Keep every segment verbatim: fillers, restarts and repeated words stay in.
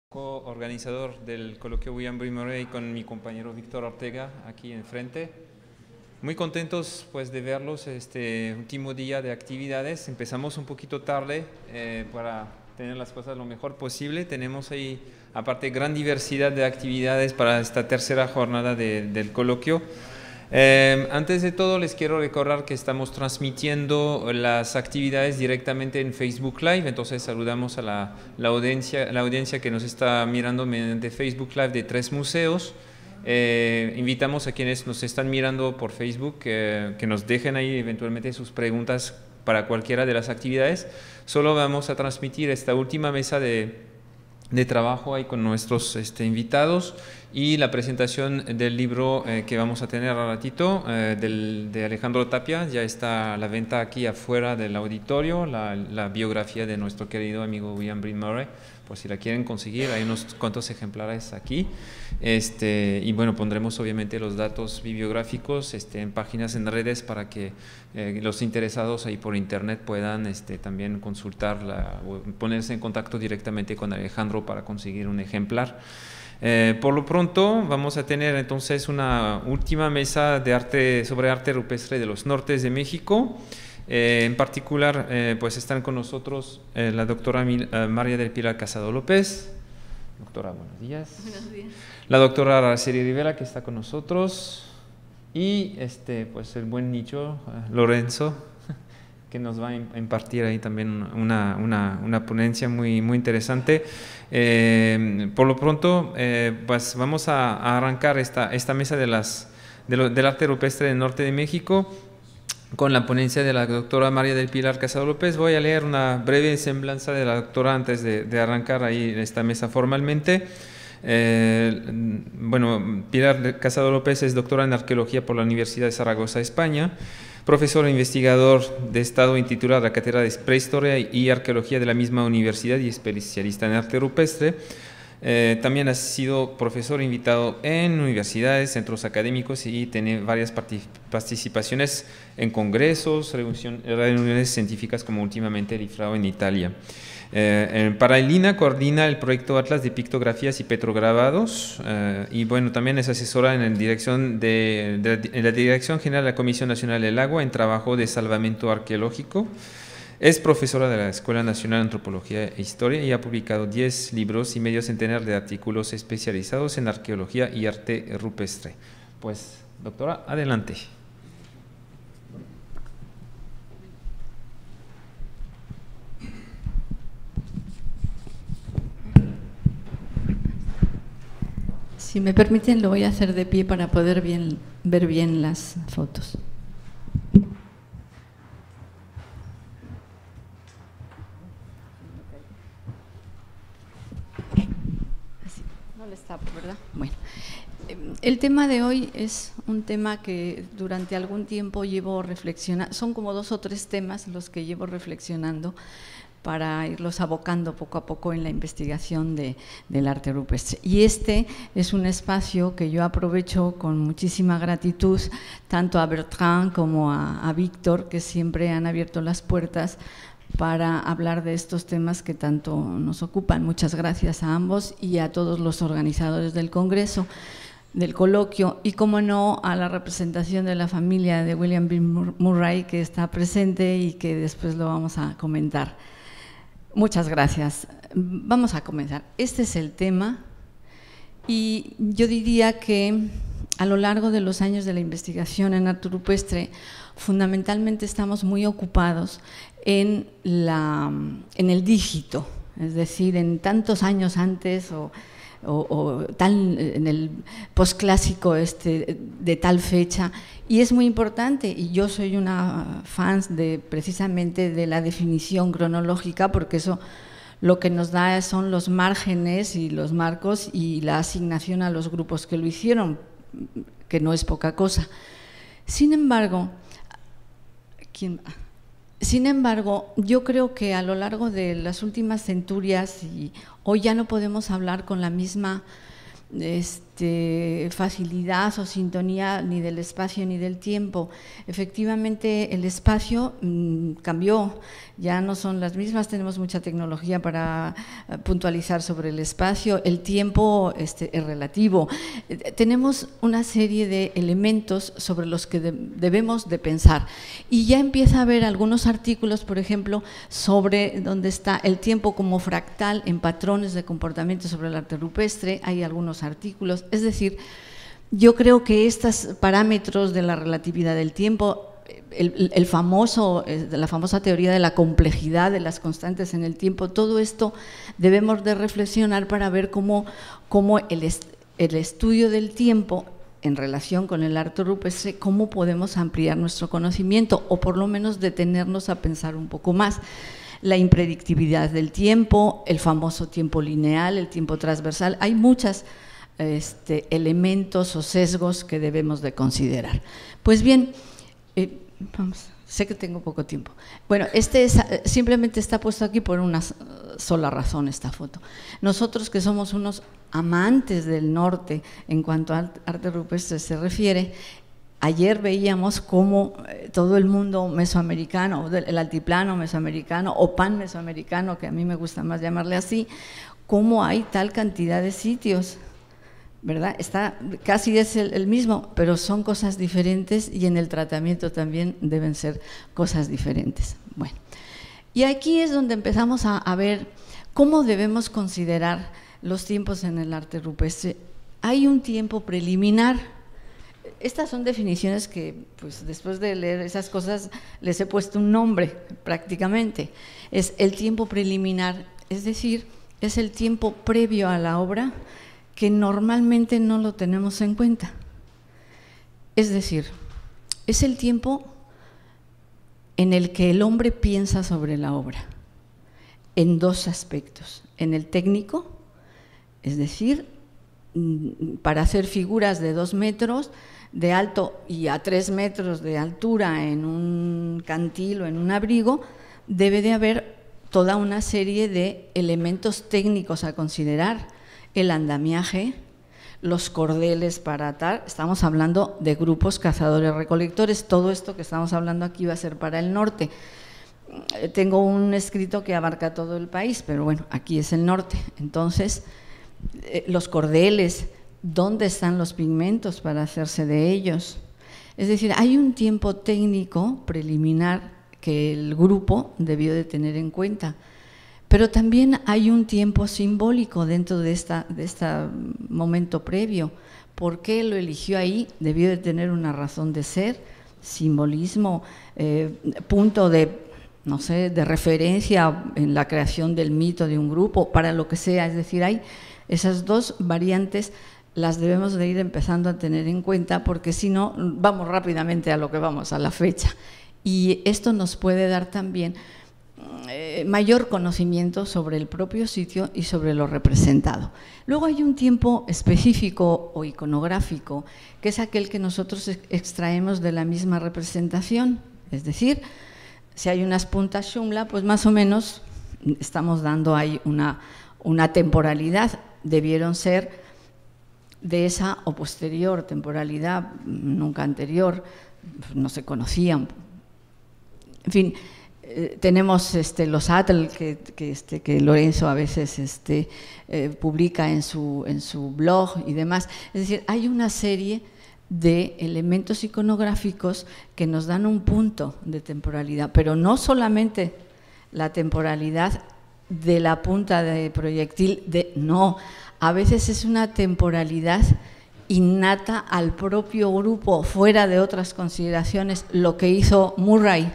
Co-organizador del coloquio William B. Murray con mi compañero Víctor Ortega aquí enfrente. Muy contentos pues de verlos este último día de actividades. Empezamos un poquito tarde eh, para tener las cosas lo mejor posible. Tenemos ahí aparte gran diversidad de actividades para esta tercera jornada de, del coloquio. Eh, antes de todo les quiero recordar que estamos transmitiendo las actividades directamente en Facebook Live, entonces saludamos a la, la, audiencia, la audiencia que nos está mirando mediante Facebook Live de tres museos. Eh, invitamos a quienes nos están mirando por Facebook eh, que nos dejen ahí eventualmente sus preguntas para cualquiera de las actividades. Solo vamos a transmitir esta última mesa de, de trabajo ahí con nuestros este, invitados y la presentación del libro eh, que vamos a tener a ratito eh, del, de Alejandro Tapia. Ya está a la venta aquí afuera del auditorio, la, la biografía de nuestro querido amigo William B. Murray, por si la quieren conseguir, hay unos cuantos ejemplares aquí. Este, y bueno, pondremos obviamente los datos bibliográficos este, en páginas en redes para que eh, los interesados ahí por internet puedan este, también consultarla o ponerse en contacto directamente con Alejandro para conseguir un ejemplar. Eh, por lo pronto vamos a tener entonces una última mesa de arte sobre arte rupestre de los nortes de México. Eh, en particular eh, pues están con nosotros eh, la doctora Mil, eh, María del Pilar Casado López. Doctora, buenos días. Buenos días. La doctora Araceli Rivera, que está con nosotros, y este pues el buen nicho eh, Lorenzo, que nos va a impartir ahí también una, una, una ponencia muy, muy interesante. Eh, por lo pronto, eh, pues vamos a, a arrancar esta, esta mesa de las, de lo, del arte rupestre del norte de México con la ponencia de la doctora María del Pilar Casado López. Voy a leer una breve semblanza de la doctora antes de, de arrancar ahí esta mesa formalmente. Eh, bueno, Pilar Casado López es doctora en arqueología por la Universidad de Zaragoza, España, profesor e investigador de Estado y titular de la Cátedra de Prehistoria y Arqueología de la misma universidad y especialista en arte rupestre. Eh, también ha sido profesor invitado en universidades, centros académicos y tiene varias participaciones en congresos, reuniones científicas como últimamente el IFRAO en Italia. Eh, para el I N A coordina el proyecto Atlas de Pictografías y Petrograbados eh, y bueno, también es asesora en, el dirección de, de, en la Dirección General de la Comisión Nacional del Agua en trabajo de salvamento arqueológico. Es profesora de la Escuela Nacional de Antropología e Historia y ha publicado diez libros y medio centenar de artículos especializados en arqueología y arte rupestre. Pues, doctora, adelante. Si me permiten, lo voy a hacer de pie para poder bien, ver bien las fotos. Así, no les tapo, ¿verdad? Bueno, el tema de hoy es un tema que durante algún tiempo llevo reflexionando, son como dos o tres temas los que llevo reflexionando para irlos abocando poco a poco en la investigación de, del arte rupestre. Y este es un espacio que yo aprovecho con muchísima gratitud, tanto a Bertrand como a, a Víctor, que siempre han abierto las puertas para hablar de estos temas que tanto nos ocupan. Muchas gracias a ambos y a todos los organizadores del Congreso, del coloquio, y como no a la representación de la familia de William B. Murray, que está presente y que después lo vamos a comentar. Muchas gracias. Vamos a comenzar. Este es el tema y yo diría que a lo largo de los años de la investigación en arte rupestre, fundamentalmente estamos muy ocupados en, la, en el dígito, es decir, en tantos años antes o, o, o tal, en el posclásico este, de tal fecha. Y es muy importante, y yo soy una fan de, precisamente de la definición cronológica, porque eso lo que nos da son los márgenes y los marcos y la asignación a los grupos que lo hicieron, que no es poca cosa. Sin embargo, ¿quién? Sin embargo, yo creo que a lo largo de las últimas centurias, y hoy ya no podemos hablar con la misma… Este, este, facilidad o sintonía ni del espacio ni del tiempo. Efectivamente, el espacio mmm, cambió, ya no son las mismas, tenemos mucha tecnología para uh, puntualizar sobre el espacio, el tiempo este, es relativo. Eh, tenemos una serie de elementos sobre los que de, debemos de pensar y ya empieza a haber algunos artículos, por ejemplo, sobre dónde está el tiempo como fractal en patrones de comportamiento sobre el arte rupestre, hay algunos artículos, es decir, yo creo que estos parámetros de la relatividad del tiempo, el, el famoso, la famosa teoría de la complejidad de las constantes en el tiempo, todo esto debemos de reflexionar para ver cómo, cómo el, est, el estudio del tiempo en relación con el arte rupestre, cómo podemos ampliar nuestro conocimiento o por lo menos detenernos a pensar un poco más. La impredictibilidad del tiempo, el famoso tiempo lineal, el tiempo transversal, hay muchos este, elementos o sesgos que debemos de considerar. Pues bien, eh, vamos, sé que tengo poco tiempo. Bueno, este es, simplemente está puesto aquí por una sola razón esta foto. Nosotros que somos unos amantes del norte en cuanto al arte rupestre se refiere, ayer veíamos cómo todo el mundo mesoamericano, el altiplano mesoamericano o pan mesoamericano, que a mí me gusta más llamarle así, cómo hay tal cantidad de sitios, ¿verdad? Está, casi es el, el mismo, pero son cosas diferentes y en el tratamiento también deben ser cosas diferentes. Bueno, y aquí es donde empezamos a, a ver cómo debemos considerar los tiempos en el arte rupestre. Hay un tiempo preliminar. Estas son definiciones que, pues, después de leer esas cosas, les he puesto un nombre prácticamente. Es el tiempo preliminar, es decir, es el tiempo previo a la obra que normalmente no lo tenemos en cuenta. Es decir, es el tiempo en el que el hombre piensa sobre la obra, en dos aspectos. En el técnico, es decir, para hacer figuras de dos metros de alto y a tres metros de altura en un cantil o en un abrigo, debe de haber toda una serie de elementos técnicos a considerar, el andamiaje, los cordeles para atar, estamos hablando de grupos cazadores-recolectores, todo esto que estamos hablando aquí va a ser para el norte. Tengo un escrito que abarca todo el país, pero bueno, aquí es el norte, entonces eh, los cordeles, ¿dónde están los pigmentos para hacerse de ellos? Es decir, hay un tiempo técnico preliminar que el grupo debió de tener en cuenta, pero también hay un tiempo simbólico dentro de esta, de este momento previo. ¿Por qué lo eligió ahí? Debió de tener una razón de ser, simbolismo, eh, punto de, no sé, de referencia en la creación del mito de un grupo, para lo que sea. Es decir, hay esas dos variantes, las debemos de ir empezando a tener en cuenta, porque si no, vamos rápidamente a lo que vamos, a la fecha. Y esto nos puede dar también eh, mayor conocimiento sobre el propio sitio y sobre lo representado. Luego hay un tiempo específico o iconográfico, que es aquel que nosotros extraemos de la misma representación. Es decir, si hay unas puntas Shumla, pues más o menos estamos dando ahí una, una temporalidad, debieron ser de esa o posterior temporalidad, nunca anterior, no se conocían. En fin, eh, tenemos este, los atl que, que, este, que Lorenzo a veces este, eh, publica en su, en su blog y demás. Es decir, hay una serie de elementos iconográficos que nos dan un punto de temporalidad, pero no solamente la temporalidad de la punta de proyectil, de, no, a veces es una temporalidad innata al propio grupo, fuera de otras consideraciones. Lo que hizo Murray,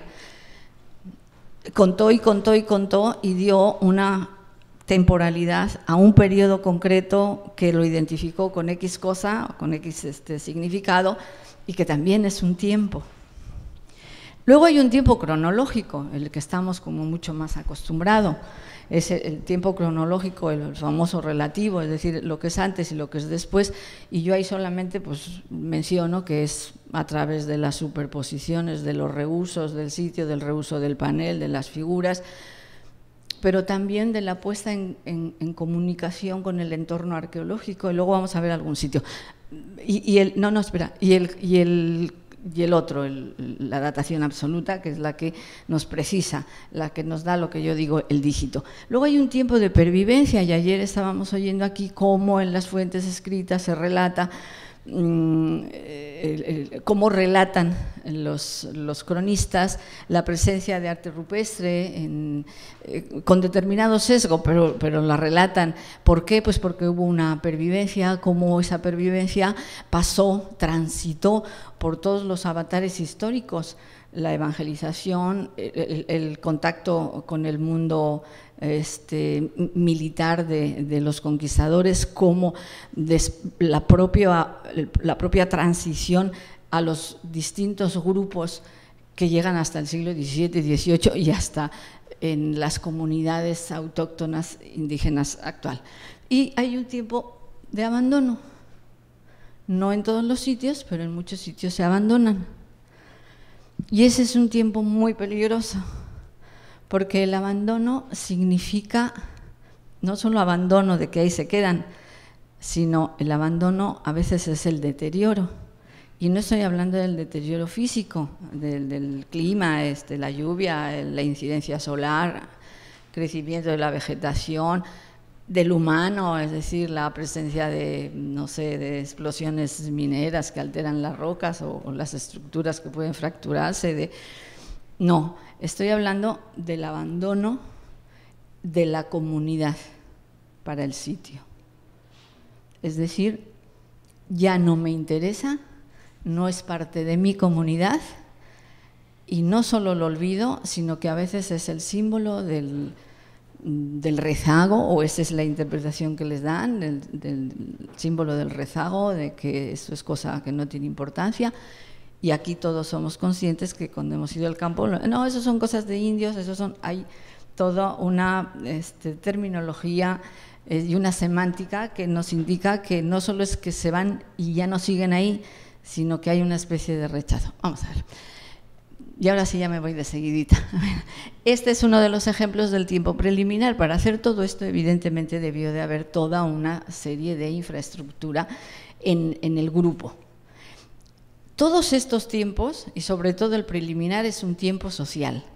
contó y contó y contó y dio una temporalidad a un periodo concreto que lo identificó con X cosa, con X este, significado, y que también es un tiempo. Luego hay un tiempo cronológico, el que estamos como mucho más acostumbrados. Es el tiempo cronológico, el famoso relativo, es decir, lo que es antes y lo que es después, y yo ahí solamente pues menciono que es a través de las superposiciones, de los reusos del sitio, del reuso del panel, de las figuras, pero también de la puesta en, en, en comunicación con el entorno arqueológico, y luego vamos a ver algún sitio. Y, y el, no, no, espera, y el, y el, y el otro, el, la datación absoluta, que es la que nos precisa, la que nos da lo que yo digo, el dígito. Luego hay un tiempo de pervivencia, y ayer estábamos oyendo aquí cómo en las fuentes escritas se relata cómo relatan los, los cronistas la presencia de arte rupestre en, eh, con determinado sesgo, pero, pero la relatan. ¿Por qué? Pues porque hubo una pervivencia, cómo esa pervivencia pasó, transitó por todos los avatares históricos, la evangelización, el, el contacto con el mundo este, militar de, de los conquistadores, como des, la, propia, la propia transición a los distintos grupos que llegan hasta el siglo diecisiete, dieciocho y hasta en las comunidades autóctonas indígenas actual. Y hay un tiempo de abandono, no en todos los sitios, pero en muchos sitios se abandonan. Y ese es un tiempo muy peligroso, porque el abandono significa no solo abandono de que ahí se quedan, sino el abandono a veces es el deterioro. Y no estoy hablando del deterioro físico, del, del clima, este, la lluvia, la incidencia solar, crecimiento de la vegetación, del humano, es decir, la presencia de, no sé, de explosiones mineras que alteran las rocas o, o las estructuras que pueden fracturarse. De, no, estoy hablando del abandono de la comunidad para el sitio. Es decir, ya no me interesa, no es parte de mi comunidad y no solo lo olvido, sino que a veces es el símbolo del del rezago, o esa es la interpretación que les dan, del, del símbolo del rezago, de que eso es cosa que no tiene importancia. Y aquí todos somos conscientes que cuando hemos ido al campo, no, eso son cosas de indios, eso son, hay toda una este, terminología eh, y una semántica que nos indica que no solo es que se van y ya no siguen ahí, sino que hay una especie de rechazo. Vamos a ver. Y ahora sí ya me voy de seguidita. Este es uno de los ejemplos del tiempo preliminar. Para hacer todo esto, evidentemente, debió de haber toda una serie de infraestructura en, en el grupo. Todos estos tiempos, y sobre todo el preliminar, es un tiempo social.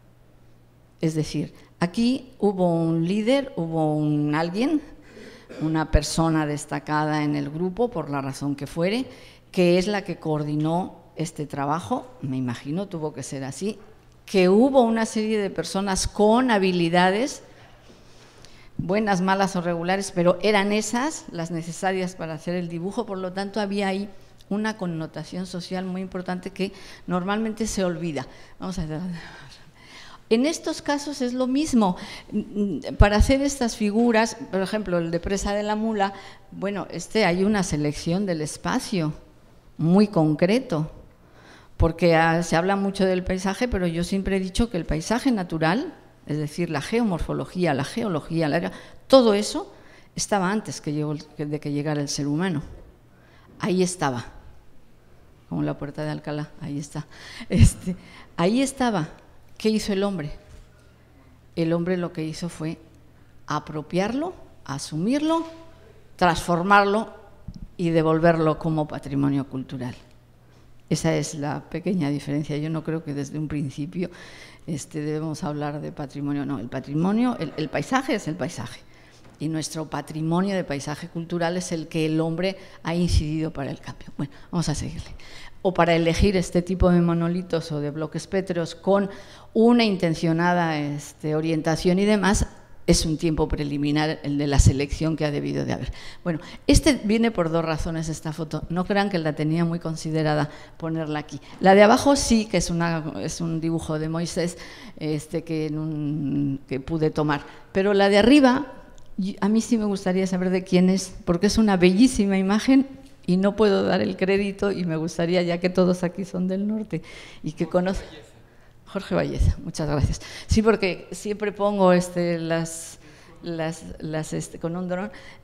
Es decir, aquí hubo un líder, hubo un alguien, una persona destacada en el grupo, por la razón que fuere, que es la que coordinó este trabajo, me imagino, tuvo que ser así, que hubo una serie de personas con habilidades, buenas, malas o regulares, pero eran esas las necesarias para hacer el dibujo, por lo tanto había ahí una connotación social muy importante que normalmente se olvida. Vamos a ver. En estos casos es lo mismo. Para hacer estas figuras, por ejemplo, el de Presa de la Mula, bueno, este hay una selección del espacio muy concreto, porque se habla mucho del paisaje, pero yo siempre he dicho que el paisaje natural, es decir, la geomorfología, la geología, la, todo eso estaba antes que llegó, de que llegara el ser humano. Ahí estaba, como la puerta de Alcalá, ahí está. Este, ahí estaba. ¿Qué hizo el hombre? El hombre lo que hizo fue apropiarlo, asumirlo, transformarlo y devolverlo como patrimonio cultural. Esa es la pequeña diferencia. Yo no creo que desde un principio este, debemos hablar de patrimonio. No, el patrimonio, el, el paisaje es el paisaje. Y nuestro patrimonio de paisaje cultural es el que el hombre ha incidido para el cambio. Bueno, vamos a seguirle. O para elegir este tipo de monolitos o de bloques pétreos con una intencionada este, orientación y demás, es un tiempo preliminar el de la selección que ha debido de haber. Bueno, este viene por dos razones, esta foto. No crean que la tenía muy considerada ponerla aquí. La de abajo sí, que es, una, es un dibujo de Moisés este, que, en un, que pude tomar. Pero la de arriba, a mí sí me gustaría saber de quién es, porque es una bellísima imagen y no puedo dar el crédito y me gustaría, ya que todos aquí son del norte y que conocen… Jorge Valleza, muchas gracias. Sí, porque siempre pongo este, las, las, las, este, con un dron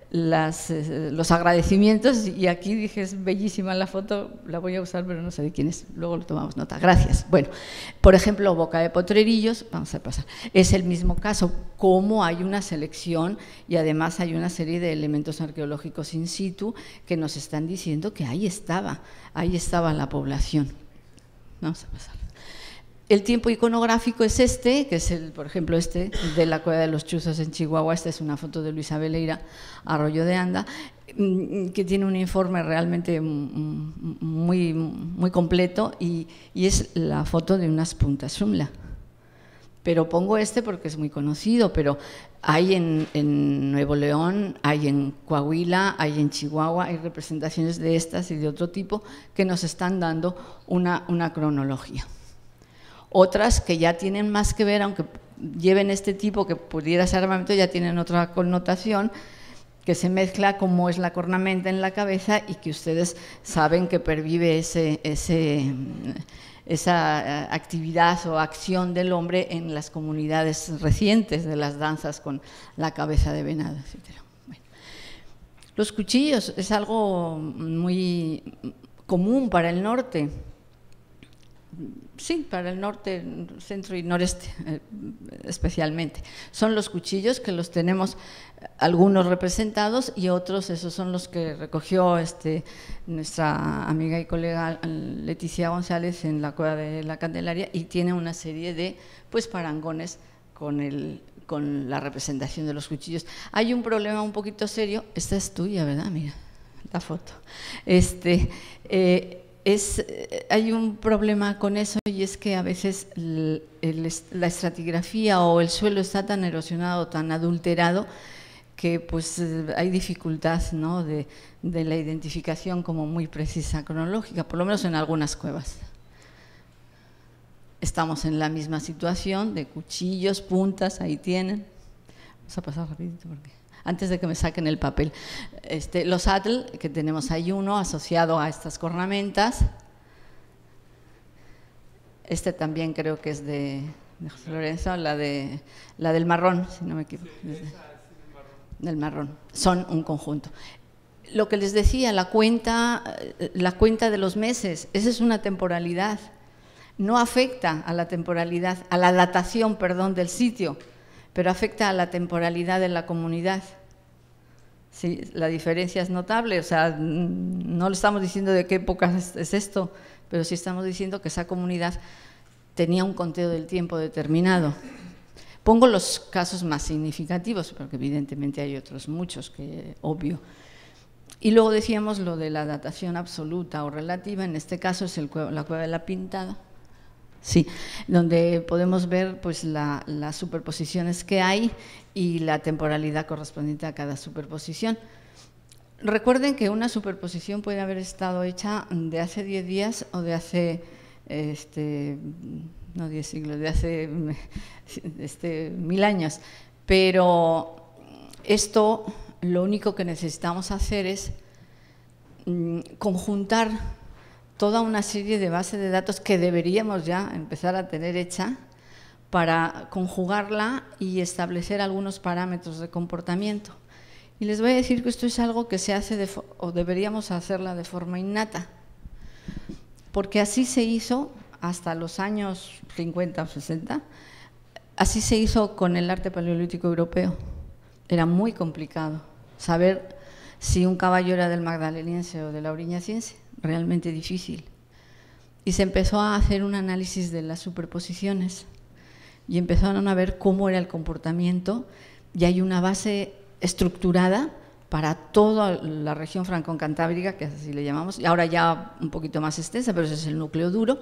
las, eh, los agradecimientos, y aquí dije, es bellísima la foto, la voy a usar, pero no sé de quién es, luego lo tomamos nota, gracias. Bueno, por ejemplo, Boca de Potrerillos, vamos a pasar, es el mismo caso, cómo hay una selección y además hay una serie de elementos arqueológicos in situ que nos están diciendo que ahí estaba, ahí estaba la población. Vamos a pasar. El tiempo iconográfico es este, que es, el, por ejemplo, este de la Cueva de los Chuzos en Chihuahua. Esta es una foto de Luisa Veleira, Arroyo de Anda, que tiene un informe realmente muy, muy completo y, y es la foto de unas puntas Shumla. Pero pongo este porque es muy conocido, pero hay en, en Nuevo León, hay en Coahuila, hay en Chihuahua, hay representaciones de estas y de otro tipo que nos están dando una, una cronología. Otras que ya tienen más que ver, aunque lleven este tipo que pudiera ser armamento, ya tienen otra connotación, que se mezcla como es la cornamenta en la cabeza y que ustedes saben que pervive ese, ese, esa actividad o acción del hombre en las comunidades recientes de las danzas con la cabeza de venado, etcétera. Bueno. Los cuchillos es algo muy común para el norte. Sí, para el norte, centro y noreste eh, especialmente. Son los cuchillos que los tenemos algunos representados y otros, esos son los que recogió este, nuestra amiga y colega Leticia González en la Cueva de la Candelaria, y tiene una serie de pues parangones con, el, con la representación de los cuchillos. Hay un problema un poquito serio, esta es tuya, ¿verdad? Mira, la foto. Este... Eh, Es, hay un problema con eso, y es que a veces el, el, la estratigrafía o el suelo está tan erosionado, tan adulterado, que pues hay dificultad, ¿no?, de, de la identificación como muy precisa cronológica, por lo menos en algunas cuevas. Estamos en la misma situación de cuchillos, puntas, ahí tienen. Vamos a pasar rapidito porque… antes de que me saquen el papel. Este, los atl, que tenemos ahí uno asociado a estas cornamentas. Este también creo que es de, de José Lorenzo, la, de, la del marrón, si no me equivoco. Del marrón. Son un conjunto. Lo que les decía, la cuenta, la cuenta de los meses, esa es una temporalidad. No afecta a la temporalidad, a la datación, perdón, del sitio, pero afecta a la temporalidad de la comunidad. Sí, la diferencia es notable, o sea, no le estamos diciendo de qué época es, es esto, pero sí estamos diciendo que esa comunidad tenía un conteo del tiempo determinado. Pongo los casos más significativos, porque evidentemente hay otros muchos, que obvio. Y luego decíamos lo de la datación absoluta o relativa, en este caso es el, la Cueva de la Pintada. Sí, donde podemos ver pues la, las superposiciones que hay y la temporalidad correspondiente a cada superposición. Recuerden que una superposición puede haber estado hecha de hace diez días o de hace, este, no diez siglos, de hace este, mil años, pero esto lo único que necesitamos hacer es mm, conjuntar toda una serie de bases de datos que deberíamos ya empezar a tener hecha para conjugarla y establecer algunos parámetros de comportamiento. Y les voy a decir que esto es algo que se hace de, o deberíamos hacerla de forma innata, porque así se hizo hasta los años cincuenta o sesenta, así se hizo con el arte paleolítico europeo. Era muy complicado saber si un caballo era del magdaleniense o del auriñaciense, realmente difícil. Y se empezó a hacer un análisis de las superposiciones y empezaron a ver cómo era el comportamiento, y hay una base estructurada para toda la región franco-cantábrica, que así le llamamos, y ahora ya un poquito más extensa, pero ese es el núcleo duro,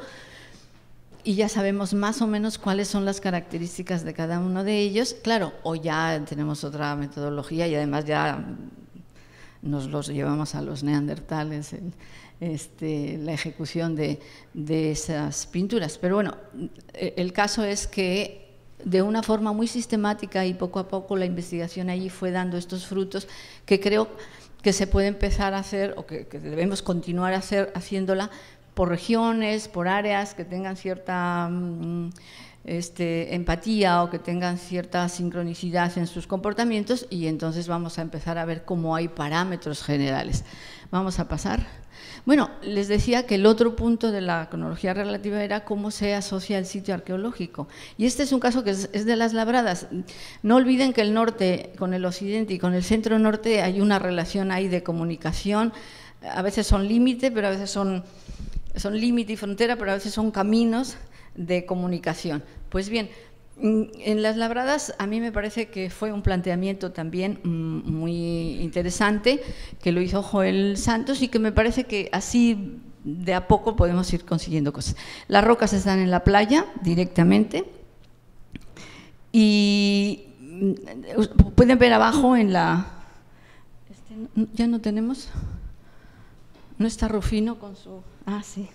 y ya sabemos más o menos cuáles son las características de cada uno de ellos. Claro, o ya tenemos otra metodología y además ya nos los llevamos a los neandertales, el, este, la ejecución de, de esas pinturas. Pero bueno, el caso es que de una forma muy sistemática y poco a poco la investigación allí fue dando estos frutos que creo que se puede empezar a hacer, o que, que debemos continuar a hacer, haciéndola por regiones, por áreas que tengan cierta, este, empatía o que tengan cierta sincronicidad en sus comportamientos, y entonces vamos a empezar a ver cómo hay parámetros generales. Vamos a pasar. Bueno, les decía que el otro punto de la cronología relativa era cómo se asocia el sitio arqueológico. Y este es un caso que es, es de las labradas. No olviden que el norte con el occidente y con el centro norte hay una relación ahí de comunicación. A veces son límite, pero a veces son, son límite y frontera, pero a veces son caminos de comunicación. Pues bien, en las labradas a mí me parece que fue un planteamiento también muy interesante, que lo hizo Joel Santos y que me parece que así de a poco podemos ir consiguiendo cosas. Las rocas están en la playa directamente y pueden ver abajo en la… Este, ¿ya no tenemos? ¿No está Rufino con su… Ah, sí.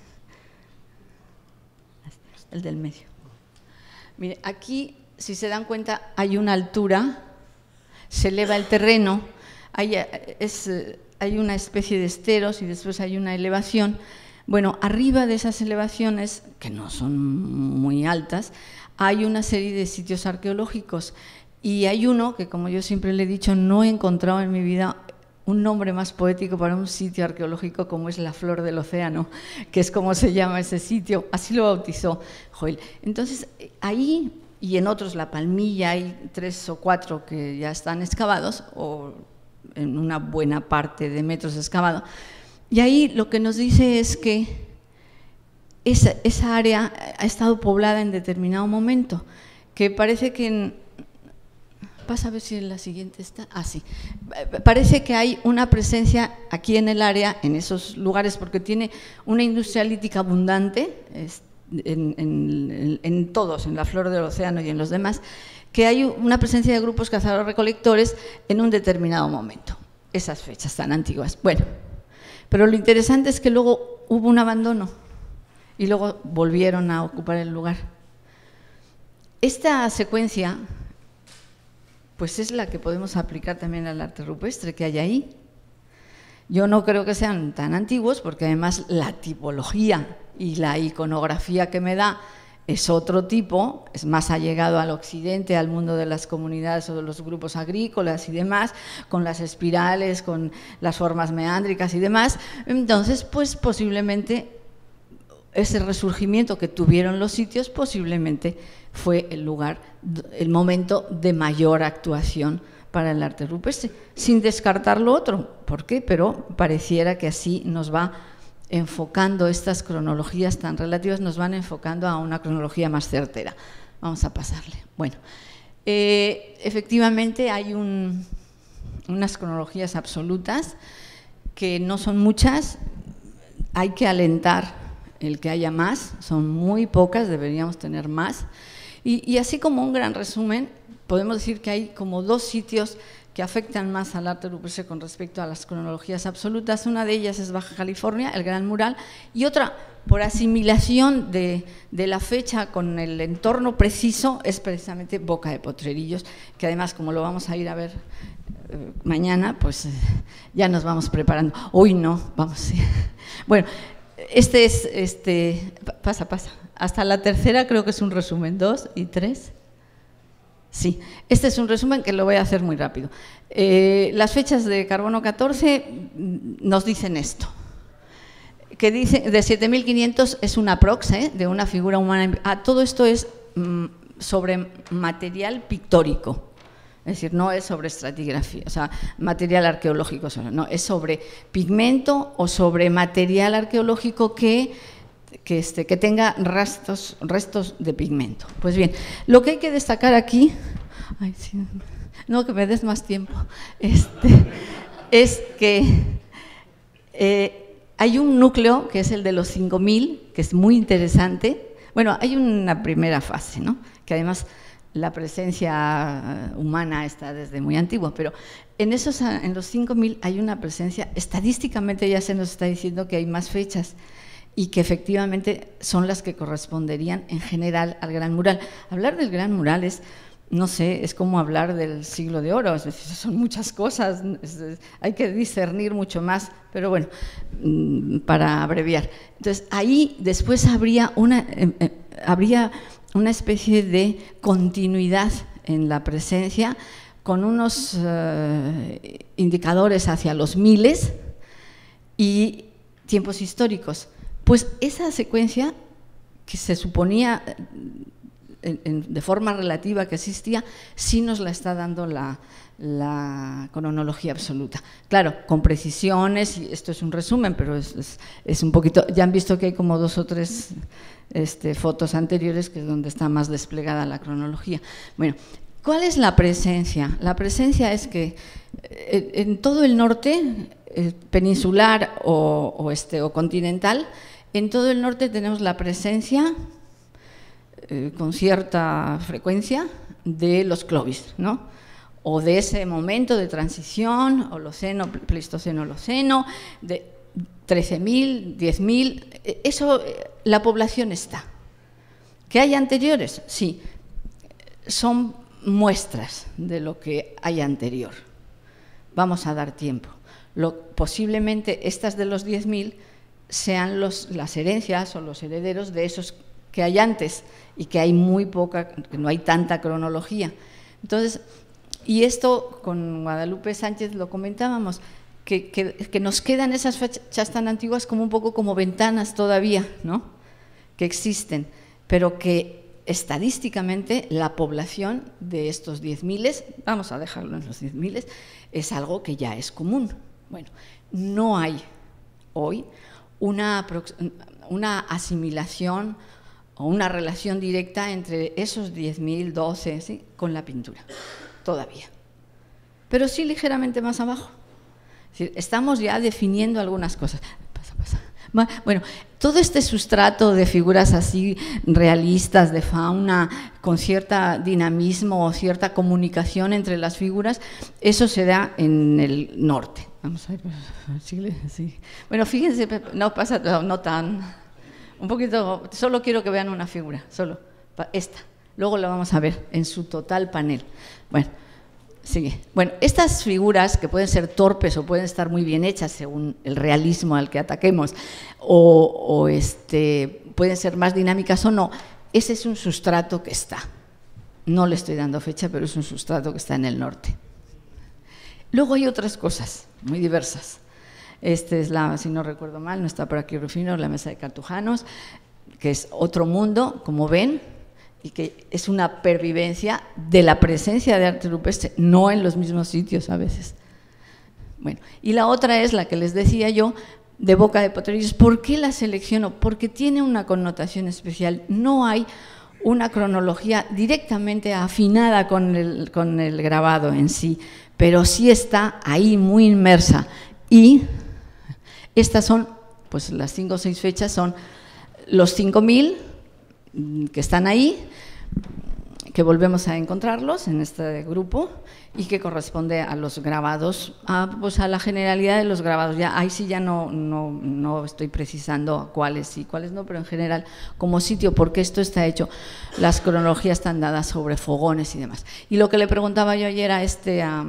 El del medio. Mire, aquí, si se dan cuenta, hay una altura, se eleva el terreno, hay, es, hay una especie de esteros y después hay una elevación. Bueno, arriba de esas elevaciones, que no son muy altas, hay una serie de sitios arqueológicos y hay uno que, como yo siempre le he dicho, no he encontrado en mi vida un nombre más poético para un sitio arqueológico como es la Flor del Océano, que es como se llama ese sitio, así lo bautizó Joel. Entonces, ahí y en otros, La Palmilla, hay tres o cuatro que ya están excavados, o en una buena parte de metros excavado, y ahí lo que nos dice es que esa, esa área ha estado poblada en determinado momento, que parece que en… Pasa a ver si en la siguiente está… Ah, sí. Parece que hay una presencia aquí en el área, en esos lugares, porque tiene una industria lítica abundante en, en, en todos, en la Flor del Océano y en los demás, que hay una presencia de grupos cazadores-recolectores en un determinado momento. Esas fechas tan antiguas. Bueno, pero lo interesante es que luego hubo un abandono y luego volvieron a ocupar el lugar. Esta secuencia… pues es la que podemos aplicar también al arte rupestre que hay ahí. Yo no creo que sean tan antiguos, porque además la tipología y la iconografía que me da es otro tipo, es más allegado al occidente, al mundo de las comunidades o de los grupos agrícolas y demás, con las espirales, con las formas meándricas y demás. Entonces, pues posiblemente ese resurgimiento que tuvieron los sitios posiblemente fue el lugar, el momento de mayor actuación para el arte rupestre, sin descartar lo otro. ¿Por qué? Pero pareciera que así nos va enfocando estas cronologías tan relativas, nos van enfocando a una cronología más certera. Vamos a pasarle. Bueno, eh, efectivamente hay un, unas cronologías absolutas que no son muchas, hay que alentar el que haya más, son muy pocas, deberíamos tener más. Y, y así como un gran resumen, podemos decir que hay como dos sitios que afectan más al arte rupestre con respecto a las cronologías absolutas. Una de ellas es Baja California, el Gran Mural, y otra, por asimilación de, de la fecha con el entorno preciso, es precisamente Boca de Potrerillos, que además, como lo vamos a ir a ver eh, mañana, pues eh, ya nos vamos preparando. Hoy no, vamos. Bueno, este es, este, pasa, pasa. Hasta la tercera creo que es un resumen, dos y tres. Sí, este es un resumen que lo voy a hacer muy rápido. Eh, las fechas de carbono catorce nos dicen esto, que dice de siete mil quinientos es una prox, ¿eh? de una figura humana. Ah, todo esto es mm, sobre material pictórico, es decir, no es sobre estratigrafía, o sea, material arqueológico, no, es sobre pigmento o sobre material arqueológico que… Que, este, que tenga restos, restos de pigmento. Pues bien, lo que hay que destacar aquí, ay, sí, no, que me des más tiempo, este, es que eh, hay un núcleo que es el de los cinco mil, que es muy interesante. Bueno, hay una primera fase, ¿no? Que además la presencia humana está desde muy antiguo, pero en, esos, en los cinco mil hay una presencia, estadísticamente ya se nos está diciendo que hay más fechas, y que efectivamente son las que corresponderían en general al Gran Mural. Hablar del Gran Mural es, no sé, es como hablar del Siglo de Oro, es decir, son muchas cosas, es, es, hay que discernir mucho más, pero bueno, para abreviar. Entonces, ahí después habría, una, eh, eh, habría una especie de continuidad en la presencia, con unos eh, indicadores hacia los miles y tiempos históricos. Pues esa secuencia que se suponía en, en, de forma relativa que existía, sí nos la está dando la, la cronología absoluta. Claro, con precisiones, y esto es un resumen, pero es, es, es un poquito… Ya han visto que hay como dos o tres este, fotos anteriores, que es donde está más desplegada la cronología. Bueno, ¿cuál es la presencia? La presencia es que eh, en todo el norte, eh, peninsular o, o, este, o continental, en todo el norte tenemos la presencia eh, con cierta frecuencia de los clovis, ¿no? O de ese momento de transición, Holoceno, Pleistoceno, Holoceno, de trece mil, diez mil, eso, la población está. ¿Que hay anteriores? Sí, son muestras de lo que hay anterior. Vamos a dar tiempo. Lo, posiblemente estas de los diez mil sean los, las herencias o los herederos de esos que hay antes y que hay muy poca, que no hay tanta cronología. Entonces, y esto con Guadalupe Sánchez lo comentábamos, que, que, que nos quedan esas fechas tan antiguas como un poco como ventanas todavía, ¿no? Que existen, pero que estadísticamente la población de estos diez miles, vamos a dejarlo en los diez miles, es algo que ya es común. Bueno, no hay hoy una, una asimilación o una relación directa entre esos diez mil, doce, ¿sí?, con la pintura, todavía. Pero sí ligeramente más abajo. Es decir, estamos ya definiendo algunas cosas. Pasa, pasa. Bueno, todo este sustrato de figuras así realistas, de fauna, con cierta dinamismo o cierta comunicación entre las figuras, eso se da en el norte. Vamos a ver, Chile, sí. Bueno, fíjense, no pasa, no, no tan, un poquito, solo quiero que vean una figura, solo, esta. Luego la vamos a ver en su total panel. Bueno, sigue. Bueno, estas figuras que pueden ser torpes o pueden estar muy bien hechas según el realismo al que ataquemos, o, o este, pueden ser más dinámicas o no, ese es un sustrato que está. No le estoy dando fecha, pero es un sustrato que está en el norte. Luego hay otras cosas muy diversas. Este es la, si no recuerdo mal, no está por aquí Rufino, la mesa de cartujanos, que es otro mundo, como ven, y que es una pervivencia de la presencia de arte rupestre, no en los mismos sitios a veces. Bueno, y la otra es la que les decía yo, de Boca de Potrerillos. ¿Por qué la selecciono? Porque tiene una connotación especial. No hay una cronología directamente afinada con el, con el grabado en sí, pero sí está ahí muy inmersa. Y estas son, pues las cinco o seis fechas son los cinco mil que están ahí, que volvemos a encontrarlos en este grupo y que corresponde a los grabados, a, pues a la generalidad de los grabados. Ya, ahí sí ya no, no, no estoy precisando cuáles sí, cuáles no, pero en general como sitio, porque esto está hecho, las cronologías están dadas sobre fogones y demás. Y lo que le preguntaba yo ayer a, este, a,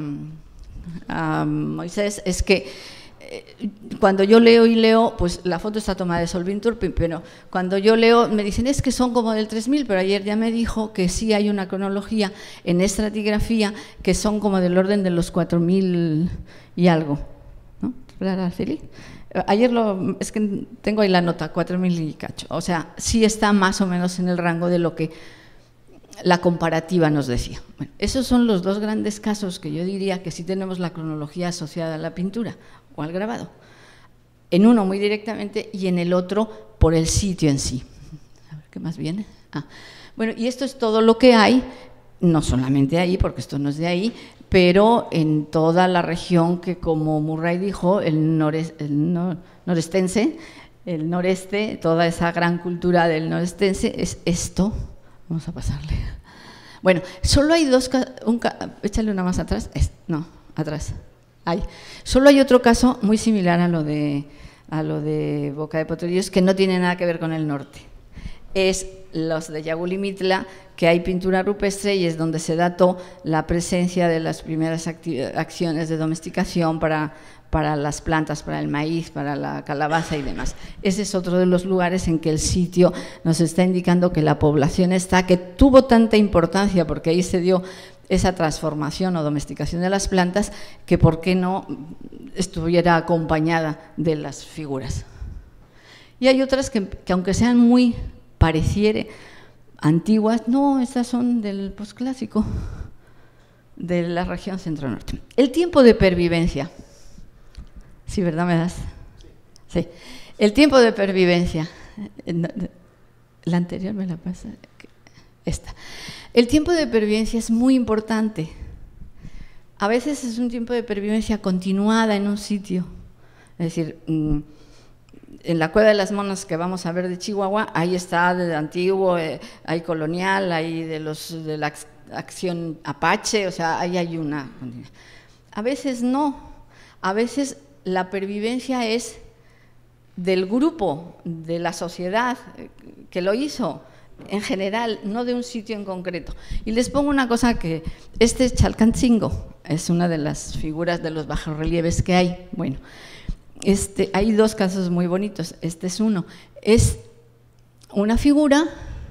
a Moisés es que cuando yo leo y leo, pues la foto está tomada de Solvin Turpin, pero cuando yo leo me dicen es que son como del tres mil, pero ayer ya me dijo que sí hay una cronología en estratigrafía que son como del orden de los cuatro mil y algo, ¿no? Ayer lo, es que tengo ahí la nota, cuatro mil y cacho, o sea, sí está más o menos en el rango de lo que la comparativa nos decía. Bueno, esos son los dos grandes casos que yo diría que sí tenemos la cronología asociada a la pintura o al grabado, en uno muy directamente y en el otro por el sitio en sí. A ver, ¿qué más viene? Ah, bueno, y esto es todo lo que hay, no solamente ahí, porque esto no es de ahí, pero en toda la región que, como Murray dijo, el, nores, el no, norestense, el noreste, toda esa gran cultura del norestense es esto. Vamos a pasarle. Bueno, solo hay dos, un, échale una más atrás, es, no, atrás. Hay. Solo hay otro caso muy similar a lo de, a lo de Boca de Potrerillos, que no tiene nada que ver con el norte. Es los de Yagulimitla, que hay pintura rupestre y es donde se dató la presencia de las primeras acciones de domesticación para, para las plantas, para el maíz, para la calabaza y demás. Ese es otro de los lugares en que el sitio nos está indicando que la población está, que tuvo tanta importancia, porque ahí se dio esa transformación o domesticación de las plantas, que por qué no estuviera acompañada de las figuras. Y hay otras que, que aunque sean muy, pareciere, antiguas, no, estas son del posclásico, de la región centro-norte. El tiempo de pervivencia. Sí, ¿verdad me das? Sí. El tiempo de pervivencia. La anterior me la pasa. Esta. El tiempo de pervivencia es muy importante. A veces es un tiempo de pervivencia continuada en un sitio. Es decir, en la Cueva de las Monas que vamos a ver de Chihuahua, ahí está de antiguo, eh, hay colonial, hay de, los, de la acción Apache, o sea, ahí hay una. A veces no, a veces la pervivencia es del grupo, de la sociedad que lo hizo, en general, no de un sitio en concreto. Y les pongo una cosa que, este es Chalcantzingo, es una de las figuras de los bajorrelieves que hay. Bueno, este, hay dos casos muy bonitos, este es uno, es una figura,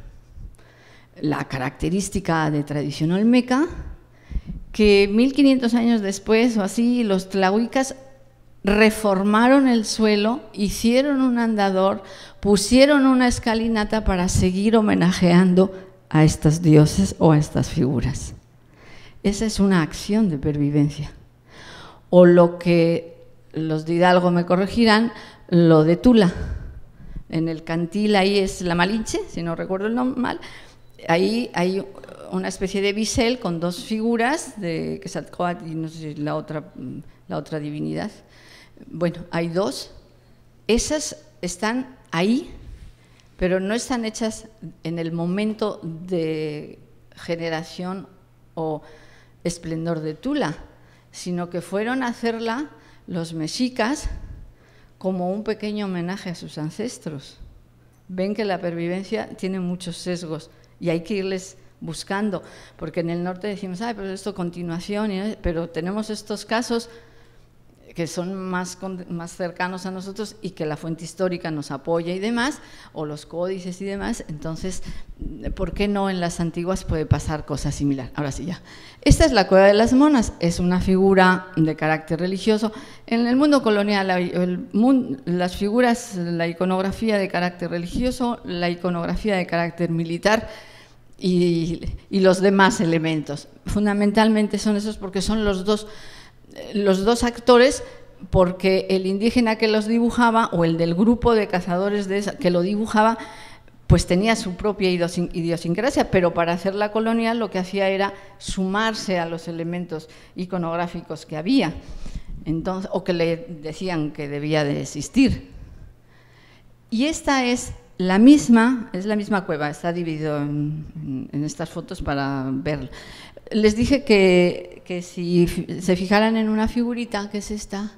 la característica de tradición olmeca, que mil quinientos años después o así, los tlahuicas reformaron el suelo, hicieron un andador, pusieron una escalinata para seguir homenajeando a estos dioses o a estas figuras. Esa es una acción de pervivencia. O lo que los de Hidalgo me corregirán, lo de Tula. En el Cantil, ahí es la Malinche, si no recuerdo el nombre mal, ahí hay una especie de bisel con dos figuras de Quetzalcóatl y no sé la otra, la otra divinidad. Bueno, hay dos, esas están ahí, pero no están hechas en el momento de generación o esplendor de Tula, sino que fueron a hacerla los mexicas como un pequeño homenaje a sus ancestros. Ven que la pervivencia tiene muchos sesgos y hay que irles buscando, porque en el norte decimos, ay, pero esto continuación, pero tenemos estos casos que son más, más cercanos a nosotros y que la fuente histórica nos apoya y demás, o los códices y demás, entonces, ¿por qué no en las antiguas puede pasar cosas similares? Ahora sí ya. Esta es la Cueva de las Monas, es una figura de carácter religioso. En el mundo colonial, el mundo, las figuras, la iconografía de carácter religioso, la iconografía de carácter militar y, y los demás elementos. Fundamentalmente son esos porque son los dos los dos actores, porque el indígena que los dibujaba o el del grupo de cazadores de esa, que lo dibujaba, pues tenía su propia idiosincrasia, pero para hacer la colonial lo que hacía era sumarse a los elementos iconográficos que había, entonces, o que le decían que debía de existir. Y esta es la misma, es la misma cueva, está dividido en, en estas fotos para verla. Les dije que, que si se fijaran en una figurita, que es esta,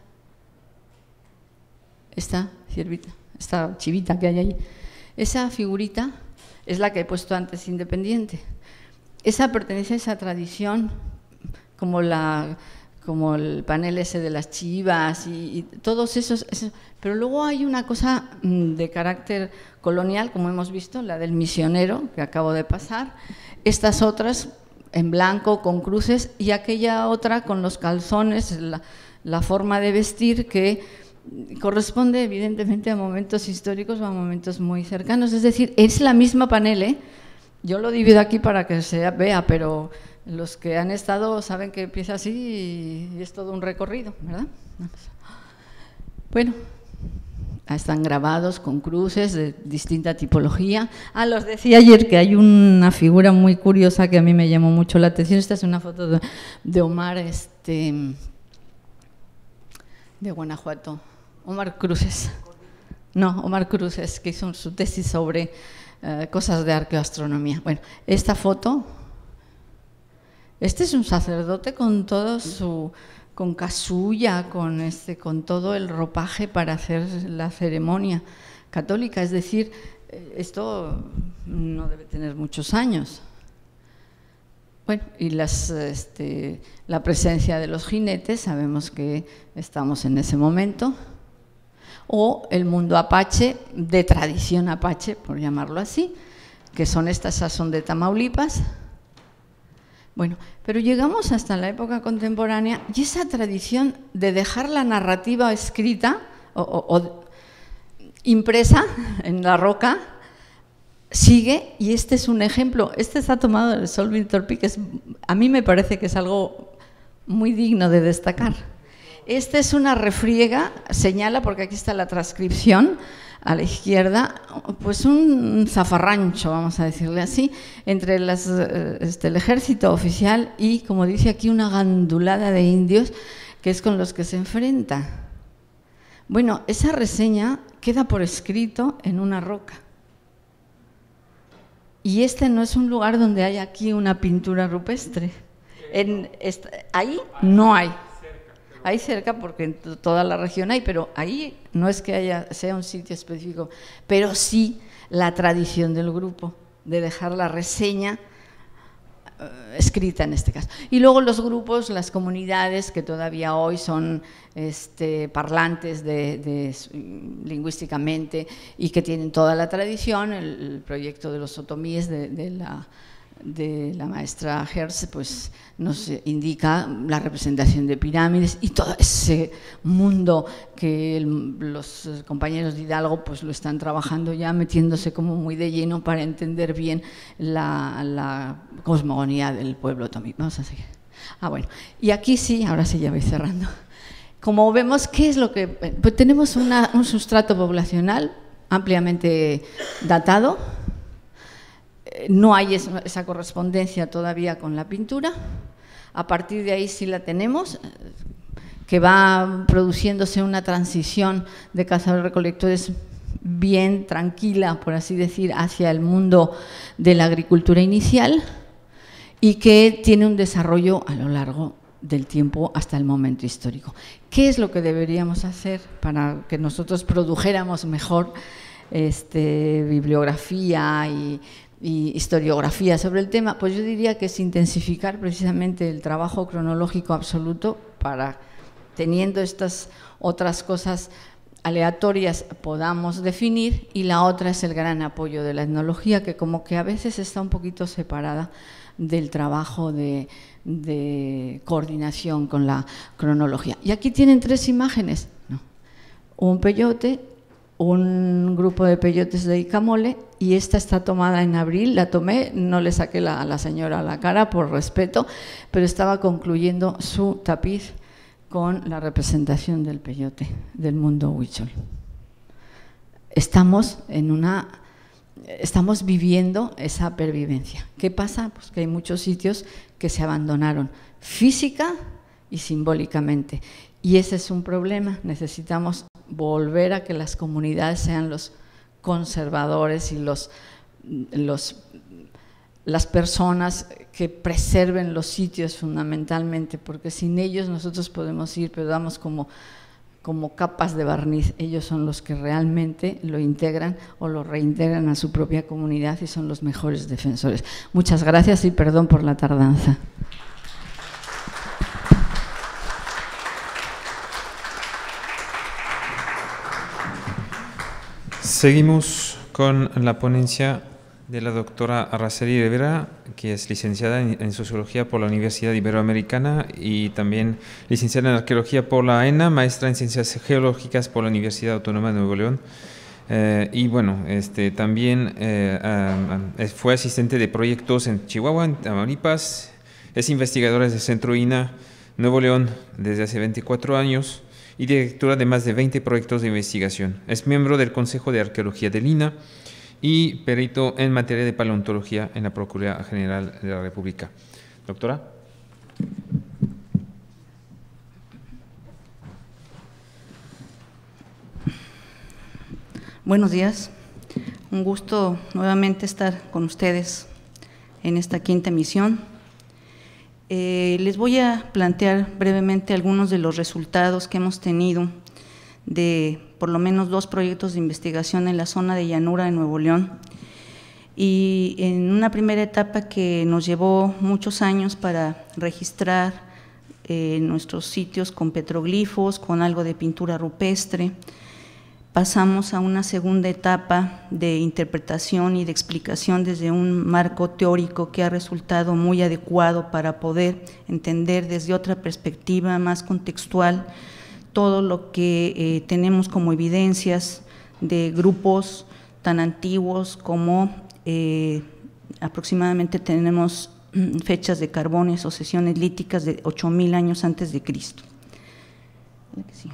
esta ciervita, esta chivita que hay ahí, esa figurita es la que he puesto antes independiente. Esa pertenece a esa tradición, como, la, como el panel ese de las chivas y, y todos esos, esos. Pero luego hay una cosa de carácter colonial, como hemos visto, la del misionero, que acabo de pasar, estas otras en blanco, con cruces, y aquella otra con los calzones, la, la forma de vestir que corresponde evidentemente a momentos históricos o a momentos muy cercanos. Es decir, es la misma panel, ¿eh? Yo lo divido aquí para que se vea, pero los que han estado saben que empieza así y es todo un recorrido, ¿verdad? Bueno, están grabados con cruces de distinta tipología. Ah, los decía ayer que hay una figura muy curiosa que a mí me llamó mucho la atención. Esta es una foto de, de Omar, este, de Guanajuato, Omar Cruces. No, Omar Cruces, que hizo su tesis sobre uh, cosas de arqueoastronomía. Bueno, esta foto, este es un sacerdote con todo su... con casulla, con, este, con todo el ropaje para hacer la ceremonia católica, es decir, esto no debe tener muchos años. Bueno, y las, este, la presencia de los jinetes, sabemos que estamos en ese momento, o el mundo apache, de tradición apache, por llamarlo así, que son estas Sazón de Tamaulipas. Bueno, pero llegamos hasta la época contemporánea y esa tradición de dejar la narrativa escrita o, o, o impresa en la roca sigue, y este es un ejemplo. Este está tomado del Solving Torpi, que es, a mí me parece que es algo muy digno de destacar. Esta es una refriega, señala, porque aquí está la transcripción a la izquierda, pues un zafarrancho, vamos a decirle así, entre las, este, el ejército oficial y, como dice aquí, una gandulada de indios, que es con los que se enfrenta. Bueno, esa reseña queda por escrito en una roca. Y este no es un lugar donde haya aquí una pintura rupestre. En esta, ahí no hay. Hay cerca, porque en toda la región hay, pero ahí no es que haya, sea un sitio específico, pero sí la tradición del grupo de dejar la reseña uh, escrita en este caso. Y luego los grupos, las comunidades que todavía hoy son este, parlantes de, de, lingüísticamente y que tienen toda la tradición, el, el proyecto de los otomíes de, de la... de la maestra Herz, pues nos indica la representación de pirámides y todo ese mundo que el, los compañeros de Hidalgo pues lo están trabajando ya, metiéndose como muy de lleno para entender bien la, la cosmogonía del pueblo otomí. Vamos a seguir. Ah, bueno, y aquí sí, ahora sí ya voy cerrando. Como vemos, ¿qué es lo que...? Pues tenemos una, un sustrato poblacional ampliamente datado. No hay esa correspondencia todavía con la pintura. A partir de ahí sí la tenemos, que va produciéndose una transición de cazadores-recolectores bien tranquila, por así decir, hacia el mundo de la agricultura inicial y que tiene un desarrollo a lo largo del tiempo hasta el momento histórico. ¿Qué es lo que deberíamos hacer para que nosotros produjéramos mejor este, bibliografía y y historiografía sobre el tema? Pues yo diría que es intensificar precisamente el trabajo cronológico absoluto para, teniendo estas otras cosas aleatorias, podamos definir, y la otra es el gran apoyo de la etnología, que como que a veces está un poquito separada del trabajo de, de coordinación con la cronología. Y aquí tienen tres imágenes, ¿no? Un peyote, un grupo de peyotes de Icamole, y esta está tomada en abril, la tomé, no le saqué la, a la señora a la cara por respeto, pero estaba concluyendo su tapiz con la representación del peyote del mundo huichol. Estamos en una, estamos viviendo esa pervivencia. ¿Qué pasa? Pues que hay muchos sitios que se abandonaron física y simbólicamente, y ese es un problema. Necesitamos volver a que las comunidades sean los conservadores y los, los, las personas que preserven los sitios fundamentalmente, porque sin ellos nosotros podemos ir, pero damos como, como capas de barniz. Ellos son los que realmente lo integran o lo reintegran a su propia comunidad y son los mejores defensores. Muchas gracias y perdón por la tardanza. Seguimos con la ponencia de la doctora Araceli Rivera, que es licenciada en, en Sociología por la Universidad Iberoamericana y también licenciada en Arqueología por la ENA, maestra en Ciencias Geológicas por la Universidad Autónoma de Nuevo León. Eh, y bueno, este, también eh, uh, fue asistente de proyectos en Chihuahua, en Tamaulipas, es investigadora del Centro I N A Nuevo León desde hace veinticuatro años, y directora de más de veinte proyectos de investigación. Es miembro del Consejo de Arqueología del I N A y perito en materia de paleontología en la Procuraduría General de la República. Doctora. Buenos días. Un gusto nuevamente estar con ustedes en esta quinta emisión. Eh, les voy a plantear brevemente algunos de los resultados que hemos tenido de por lo menos dos proyectos de investigación en la zona de llanura de Nuevo León. y en una primera etapa que nos llevó muchos años para registrar eh, nuestros sitios con petroglifos, con algo de pintura rupestre, pasamos a una segunda etapa de interpretación y de explicación desde un marco teórico que ha resultado muy adecuado para poder entender desde otra perspectiva más contextual todo lo que eh, tenemos como evidencias de grupos tan antiguos como eh, aproximadamente tenemos fechas de carbones o sesiones líticas de ocho mil años antes de Cristo. Sí.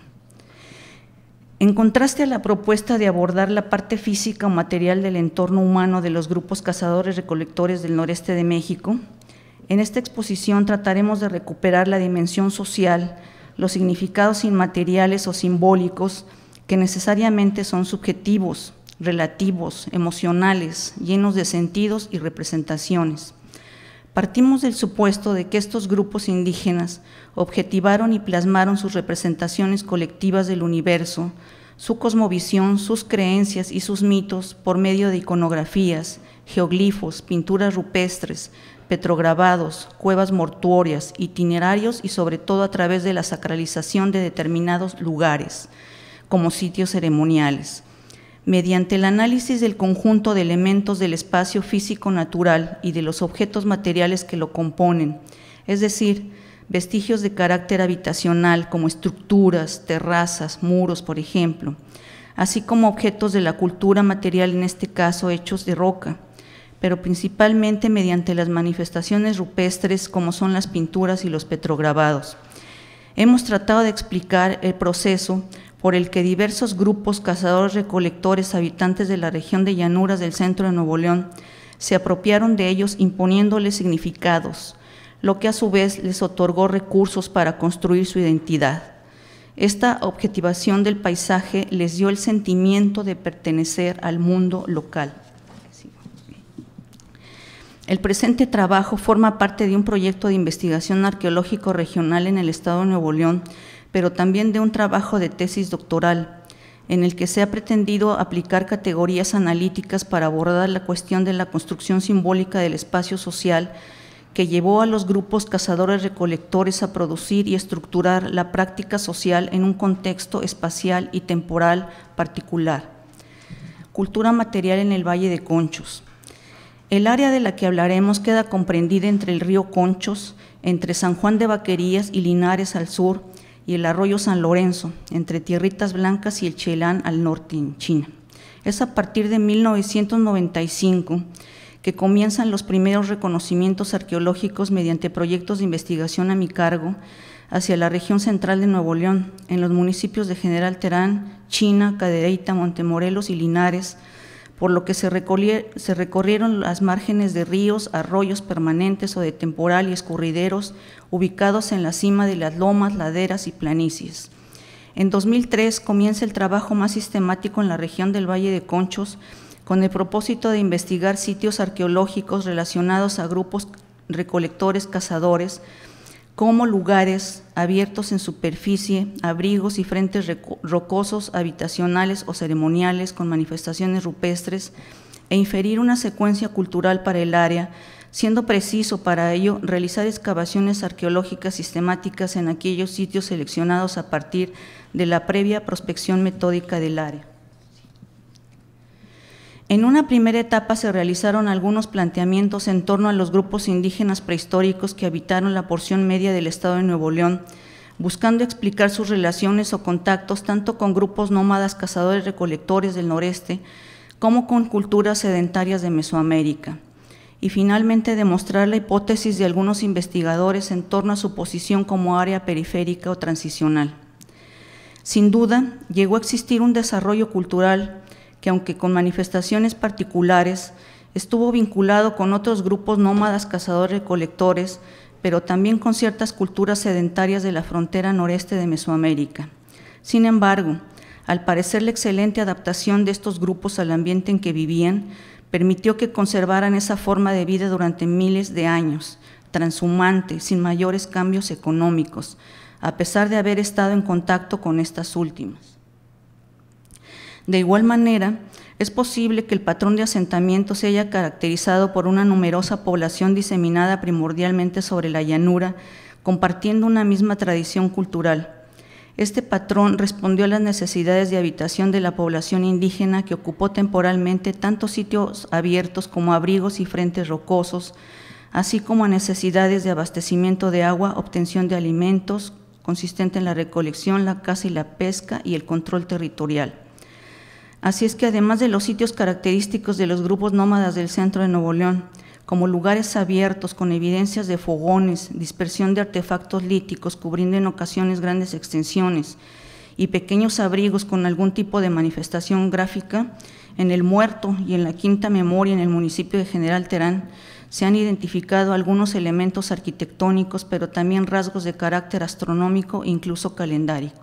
En contraste a la propuesta de abordar la parte física o material del entorno humano de los grupos cazadores-recolectores del noreste de México, en esta exposición trataremos de recuperar la dimensión social, los significados inmateriales o simbólicos que necesariamente son subjetivos, relativos, emocionales, llenos de sentidos y representaciones. Partimos del supuesto de que estos grupos indígenas objetivaron y plasmaron sus representaciones colectivas del universo, su cosmovisión, sus creencias y sus mitos por medio de iconografías, geoglifos, pinturas rupestres, petrograbados, cuevas mortuorias, itinerarios y sobre todo a través de la sacralización de determinados lugares, como sitios ceremoniales. Mediante el análisis del conjunto de elementos del espacio físico-natural y de los objetos materiales que lo componen, es decir, vestigios de carácter habitacional como estructuras, terrazas, muros, por ejemplo, así como objetos de la cultura material, en este caso hechos de roca, pero principalmente mediante las manifestaciones rupestres como son las pinturas y los petrograbados. Hemos tratado de explicar el proceso por el que diversos grupos cazadores-recolectores habitantes de la región de llanuras del centro de Nuevo León se apropiaron de ellos imponiéndoles significados, lo que a su vez les otorgó recursos para construir su identidad. Esta objetivación del paisaje les dio el sentimiento de pertenecer al mundo local. El presente trabajo forma parte de un proyecto de investigación arqueológico regional en el estado de Nuevo León, pero también de un trabajo de tesis doctoral, en el que se ha pretendido aplicar categorías analíticas para abordar la cuestión de la construcción simbólica del espacio social que llevó a los grupos cazadores-recolectores a producir y estructurar la práctica social en un contexto espacial y temporal particular. Cultura material en el Valle de Conchos. El área de la que hablaremos queda comprendida entre el río Conchos, entre San Juan de Vaquerías y Linares al sur, y el arroyo San Lorenzo, entre Tierritas Blancas y el Chelán al norte en China. Es a partir de mil novecientos noventa y cinco que comienzan los primeros reconocimientos arqueológicos mediante proyectos de investigación a mi cargo hacia la región central de Nuevo León, en los municipios de General Terán, China, Cadereyta, Montemorelos y Linares, por lo que se recorrieron las márgenes de ríos, arroyos permanentes o de temporal y escurrideros ubicados en la cima de las lomas, laderas y planicies. En dos mil tres comienza el trabajo más sistemático en la región del Valle de Conchos con el propósito de investigar sitios arqueológicos relacionados a grupos recolectores cazadores como lugares abiertos en superficie, abrigos y frentes rocosos, habitacionales o ceremoniales con manifestaciones rupestres, e inferir una secuencia cultural para el área, siendo preciso para ello realizar excavaciones arqueológicas sistemáticas en aquellos sitios seleccionados a partir de la previa prospección metódica del área. En una primera etapa se realizaron algunos planteamientos en torno a los grupos indígenas prehistóricos que habitaron la porción media del estado de Nuevo León, buscando explicar sus relaciones o contactos tanto con grupos nómadas cazadores-recolectores del noreste como con culturas sedentarias de Mesoamérica, y finalmente demostrar la hipótesis de algunos investigadores en torno a su posición como área periférica o transicional. Sin duda, llegó a existir un desarrollo cultural que, aunque con manifestaciones particulares, estuvo vinculado con otros grupos nómadas cazadores-recolectores, pero también con ciertas culturas sedentarias de la frontera noreste de Mesoamérica. Sin embargo, al parecer la excelente adaptación de estos grupos al ambiente en que vivían permitió que conservaran esa forma de vida durante miles de años, transhumante, sin mayores cambios económicos, a pesar de haber estado en contacto con estas últimas. De igual manera, Es posible que el patrón de asentamiento se haya caracterizado por una numerosa población diseminada primordialmente sobre la llanura, compartiendo una misma tradición cultural. Este patrón respondió a las necesidades de habitación de la población indígena que ocupó temporalmente tanto sitios abiertos como abrigos y frentes rocosos, así como a necesidades de abastecimiento de agua, obtención de alimentos, consistente en la recolección, la caza y la pesca y el control territorial. Así es que además de los sitios característicos de los grupos nómadas del centro de Nuevo León, como lugares abiertos con evidencias de fogones, dispersión de artefactos líticos cubriendo en ocasiones grandes extensiones y pequeños abrigos con algún tipo de manifestación gráfica, en El Muerto y en la Quinta Memoria en el municipio de General Terán se han identificado algunos elementos arquitectónicos, pero también rasgos de carácter astronómico e incluso calendárico.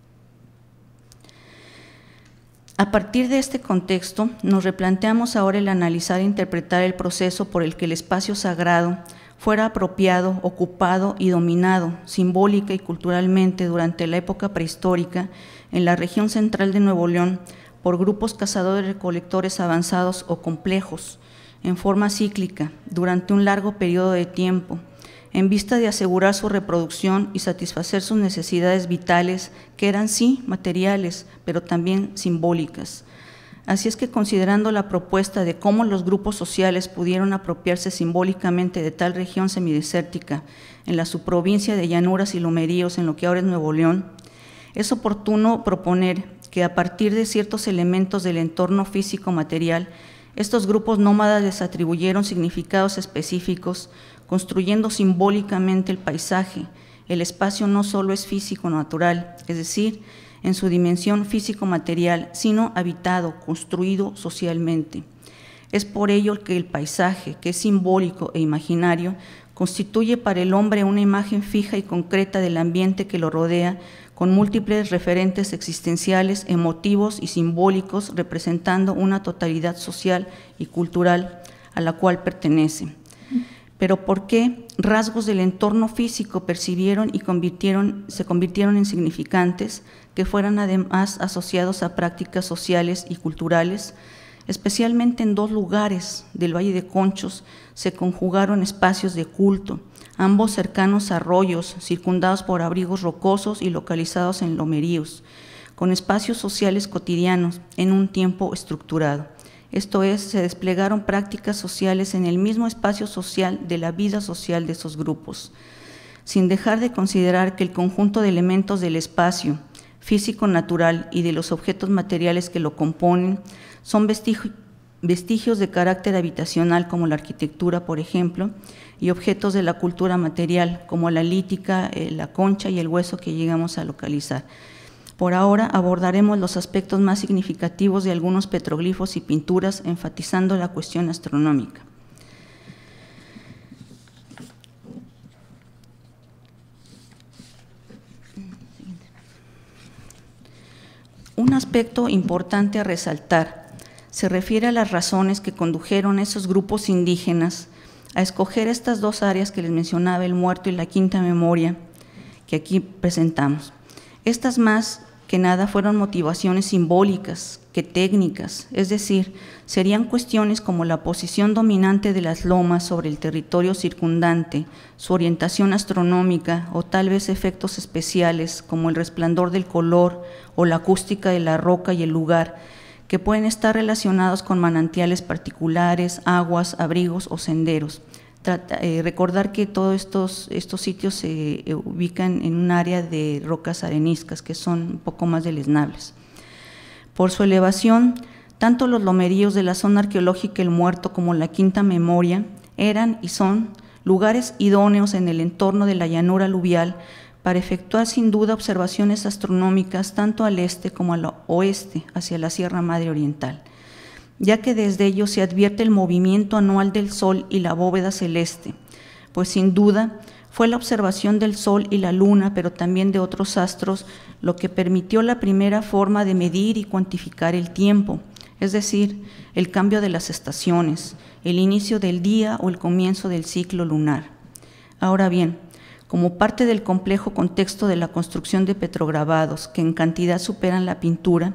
A partir de este contexto, nos replanteamos ahora el analizar e interpretar el proceso por el que el espacio sagrado fuera apropiado, ocupado y dominado simbólica y culturalmente durante la época prehistórica en la región central de Nuevo León por grupos cazadores-recolectores avanzados o complejos, en forma cíclica, durante un largo periodo de tiempo, en vista de asegurar su reproducción y satisfacer sus necesidades vitales, que eran sí materiales, pero también simbólicas. Así es que, considerando la propuesta de cómo los grupos sociales pudieron apropiarse simbólicamente de tal región semidesértica en la subprovincia de Llanuras y Lomeríos, en lo que ahora es Nuevo León, es oportuno proponer que a partir de ciertos elementos del entorno físico-material, estos grupos nómadas les atribuyeron significados específicos, construyendo simbólicamente el paisaje. El espacio no solo es físico-natural, es decir, en su dimensión físico-material, sino habitado, construido socialmente. Es por ello que el paisaje, que es simbólico e imaginario, constituye para el hombre una imagen fija y concreta del ambiente que lo rodea, con múltiples referentes existenciales, emotivos y simbólicos, representando una totalidad social y cultural a la cual pertenece. Pero ¿por qué rasgos del entorno físico percibieron y convirtieron, se convirtieron en significantes, que fueran además asociados a prácticas sociales y culturales? Especialmente en dos lugares del Valle de Conchos se conjugaron espacios de culto, ambos cercanos a arroyos, circundados por abrigos rocosos y localizados en lomeríos, con espacios sociales cotidianos en un tiempo estructurado. Esto es, se desplegaron prácticas sociales en el mismo espacio social de la vida social de esos grupos, sin dejar de considerar que el conjunto de elementos del espacio físico-natural y de los objetos materiales que lo componen son vestigio, vestigios de carácter habitacional como la arquitectura, por ejemplo, y objetos de la cultura material como la lítica, eh, la concha y el hueso que llegamos a localizar. Por ahora abordaremos los aspectos más significativos de algunos petroglifos y pinturas, enfatizando la cuestión astronómica. Un aspecto importante a resaltar se refiere a las razones que condujeron a esos grupos indígenas a escoger estas dos áreas que les mencionaba, El Muerto y la Quinta Memoria, que aquí presentamos. Estas más que nada fueron motivaciones simbólicas que técnicas, es decir, serían cuestiones como la posición dominante de las lomas sobre el territorio circundante, su orientación astronómica o tal vez efectos especiales como el resplandor del color o la acústica de la roca y el lugar, que pueden estar relacionados con manantiales particulares, aguas, abrigos o senderos. Trata, eh, recordar que todos estos, estos sitios se eh, ubican en un área de rocas areniscas que son un poco más deleznables. Por su elevación, tanto los lomeríos de la zona arqueológica El Muerto como la Quinta Memoria eran y son lugares idóneos en el entorno de la llanura aluvial para efectuar sin duda observaciones astronómicas tanto al este como al oeste, hacia la Sierra Madre Oriental, ya que desde ellos se advierte el movimiento anual del Sol y la bóveda celeste, pues sin duda fue la observación del Sol y la Luna, pero también de otros astros, lo que permitió la primera forma de medir y cuantificar el tiempo, es decir, el cambio de las estaciones, el inicio del día o el comienzo del ciclo lunar. Ahora bien, como parte del complejo contexto de la construcción de petrograbados, que en cantidad superan la pintura,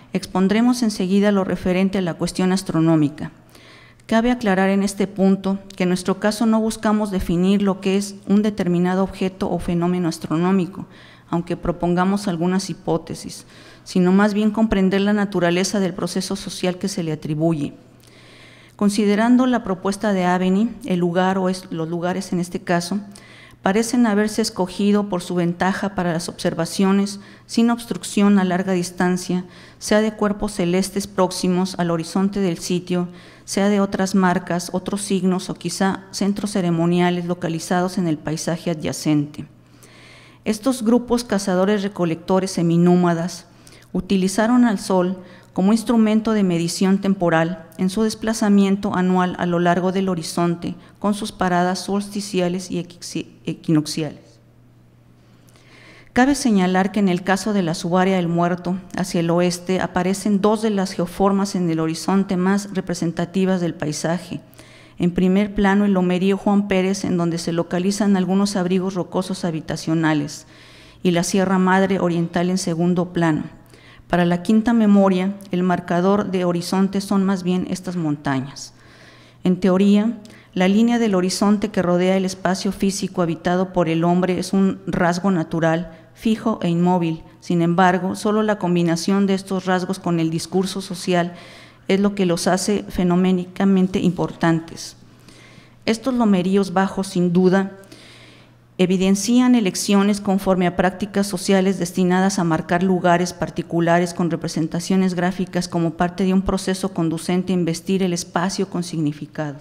Expondremos enseguida lo referente a la cuestión astronómica. Cabe aclarar en este punto que en nuestro caso no buscamos definir lo que es un determinado objeto o fenómeno astronómico, aunque propongamos algunas hipótesis, sino más bien comprender la naturaleza del proceso social que se le atribuye. Considerando la propuesta de Aveni, el lugar o es, los lugares en este caso, parecen haberse escogido por su ventaja para las observaciones sin obstrucción a larga distancia, sea de cuerpos celestes próximos al horizonte del sitio, sea de otras marcas, otros signos o quizá centros ceremoniales localizados en el paisaje adyacente. Estos grupos cazadores-recolectores seminómadas utilizaron al Sol como instrumento de medición temporal en su desplazamiento anual a lo largo del horizonte con sus paradas solsticiales y equinocciales. Cabe señalar que en el caso de la subárea del Muerto, hacia el oeste, aparecen dos de las geoformas en el horizonte más representativas del paisaje. En primer plano, el lomerío Juan Pérez, en donde se localizan algunos abrigos rocosos habitacionales, y la Sierra Madre Oriental en segundo plano. Para la quinta memoria, el marcador de horizonte son más bien estas montañas. En teoría, la línea del horizonte que rodea el espacio físico habitado por el hombre es un rasgo natural, fijo e inmóvil. Sin embargo, solo la combinación de estos rasgos con el discurso social es lo que los hace fenoménicamente importantes. Estos lomeríos bajos, sin duda, evidencian elecciones conforme a prácticas sociales destinadas a marcar lugares particulares con representaciones gráficas como parte de un proceso conducente a investir el espacio con significados.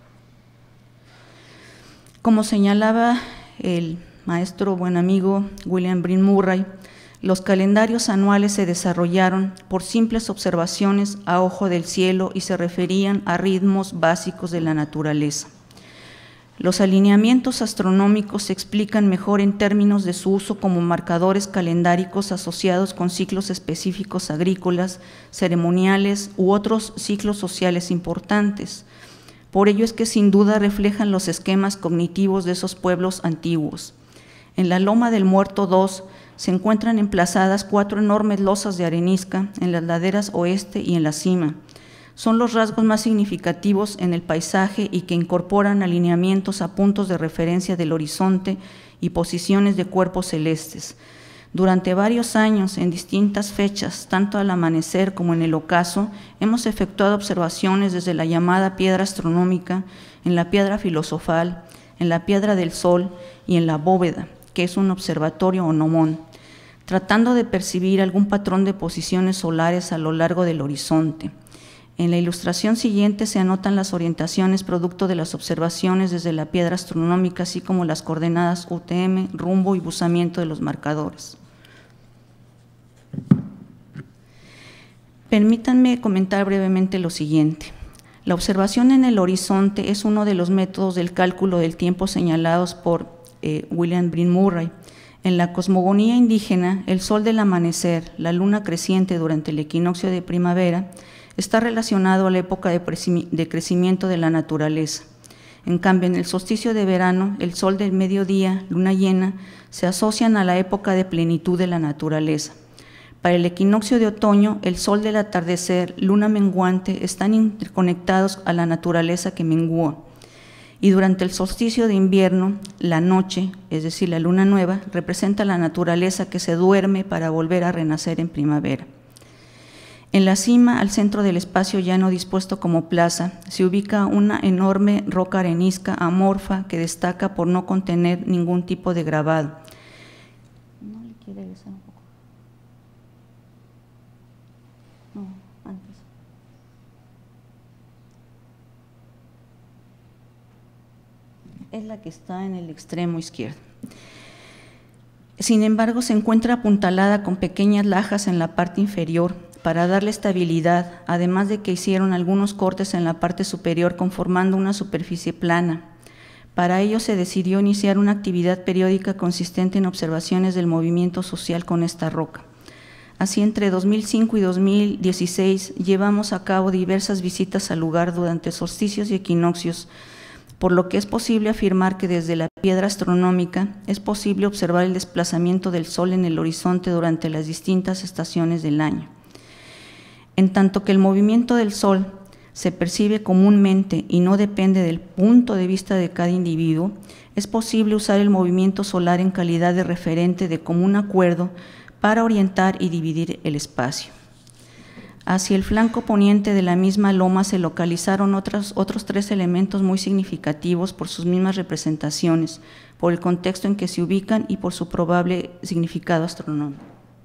Como señalaba el maestro buen amigo William Breen Murray, los calendarios anuales se desarrollaron por simples observaciones a ojo del cielo y se referían a ritmos básicos de la naturaleza. Los alineamientos astronómicos se explican mejor en términos de su uso como marcadores calendáricos asociados con ciclos específicos agrícolas, ceremoniales u otros ciclos sociales importantes. Por ello es que sin duda reflejan los esquemas cognitivos de esos pueblos antiguos. En la Loma del Muerto dos se encuentran emplazadas cuatro enormes losas de arenisca en las laderas oeste y en la cima. Son los rasgos más significativos en el paisaje y que incorporan alineamientos a puntos de referencia del horizonte y posiciones de cuerpos celestes. Durante varios años, en distintas fechas, tanto al amanecer como en el ocaso, hemos efectuado observaciones desde la llamada piedra astronómica, en la piedra filosofal, en la piedra del sol y en la bóveda, que es un observatorio o gnomón, tratando de percibir algún patrón de posiciones solares a lo largo del horizonte. En la ilustración siguiente se anotan las orientaciones producto de las observaciones desde la piedra astronómica, así como las coordenadas U T M, rumbo y buzamiento de los marcadores. Permítanme comentar brevemente lo siguiente. La observación en el horizonte es uno de los métodos del cálculo del tiempo señalados por eh, William Breen Murray. En la cosmogonía indígena, el sol del amanecer, la luna creciente durante el equinoccio de primavera, está relacionado a la época de crecimiento de la naturaleza. En cambio, en el solsticio de verano, el sol del mediodía, luna llena, se asocian a la época de plenitud de la naturaleza. Para el equinoccio de otoño, el sol del atardecer, luna menguante, están interconectados a la naturaleza que mengúa. Y durante el solsticio de invierno, la noche, es decir, la luna nueva, representa la naturaleza que se duerme para volver a renacer en primavera. En la cima, al centro del espacio llano dispuesto como plaza, se ubica una enorme roca arenisca amorfa que destaca por no contener ningún tipo de grabado. ¿No le quiere regresar un poco? No, antes. Es la que está en el extremo izquierdo. Sin embargo, se encuentra apuntalada con pequeñas lajas en la parte inferior, para darle estabilidad, además de que hicieron algunos cortes en la parte superior conformando una superficie plana. Para ello se decidió iniciar una actividad periódica consistente en observaciones del movimiento social con esta roca. Así, entre dos mil cinco y dos mil dieciséis llevamos a cabo diversas visitas al lugar durante solsticios y equinoccios, por lo que es posible afirmar que desde la piedra astronómica es posible observar el desplazamiento del Sol en el horizonte durante las distintas estaciones del año. En tanto que el movimiento del Sol se percibe comúnmente y no depende del punto de vista de cada individuo, es posible usar el movimiento solar en calidad de referente de común acuerdo para orientar y dividir el espacio. Hacia el flanco poniente de la misma loma se localizaron otros, otros tres elementos muy significativos por sus mismas representaciones, por el contexto en que se ubican y por su probable significado astronómico.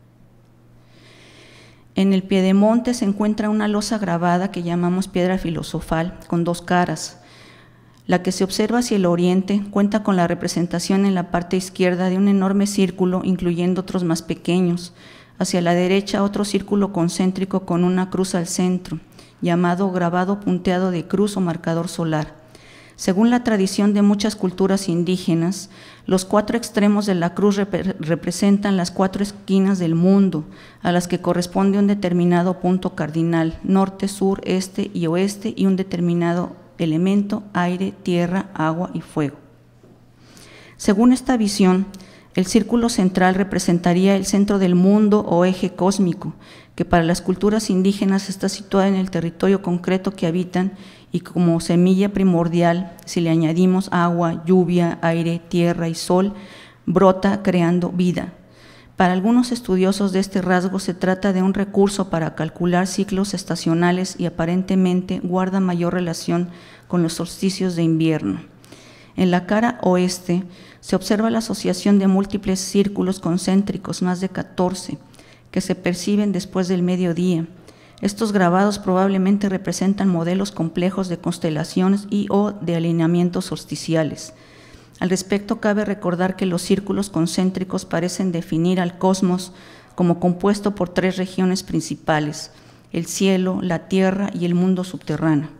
En el piedemonte se encuentra una losa grabada que llamamos piedra filosofal, con dos caras. La que se observa hacia el oriente cuenta con la representación en la parte izquierda de un enorme círculo, incluyendo otros más pequeños. Hacia la derecha, otro círculo concéntrico con una cruz al centro, llamado grabado punteado de cruz o marcador solar. Según la tradición de muchas culturas indígenas, los cuatro extremos de la cruz rep- representan las cuatro esquinas del mundo, a las que corresponde un determinado punto cardinal, norte, sur, este y oeste, y un determinado elemento, aire, tierra, agua y fuego. Según esta visión, el círculo central representaría el centro del mundo o eje cósmico, que para las culturas indígenas está situada en el territorio concreto que habitan y como semilla primordial, si le añadimos agua, lluvia, aire, tierra y sol, brota creando vida. Para algunos estudiosos de este rasgo se trata de un recurso para calcular ciclos estacionales y aparentemente guarda mayor relación con los solsticios de invierno. En la cara oeste se observa la asociación de múltiples círculos concéntricos, más de catorce, que se perciben después del mediodía. Estos grabados probablemente representan modelos complejos de constelaciones y o de alineamientos solsticiales. Al respecto, cabe recordar que los círculos concéntricos parecen definir al cosmos como compuesto por tres regiones principales: el cielo, la tierra y el mundo subterráneo.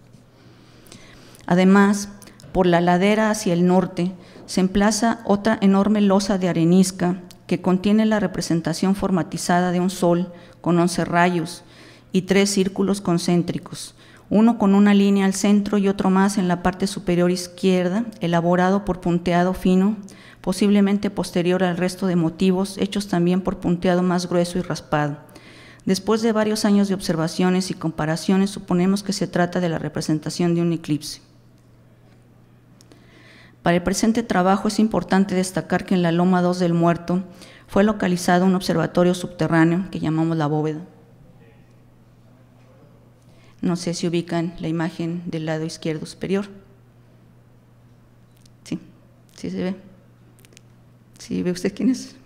Además, por la ladera hacia el norte se emplaza otra enorme losa de arenisca que contiene la representación formatizada de un sol con once rayos y tres círculos concéntricos, uno con una línea al centro y otro más en la parte superior izquierda, elaborado por punteado fino, posiblemente posterior al resto de motivos, hechos también por punteado más grueso y raspado. Después de varios años de observaciones y comparaciones, suponemos que se trata de la representación de un eclipse. Para el presente trabajo es importante destacar que en la Loma dos del Muerto fue localizado un observatorio subterráneo que llamamos la bóveda. No sé si ubican la imagen del lado izquierdo superior. Sí, sí se ve. ¿Sí ve usted quién es?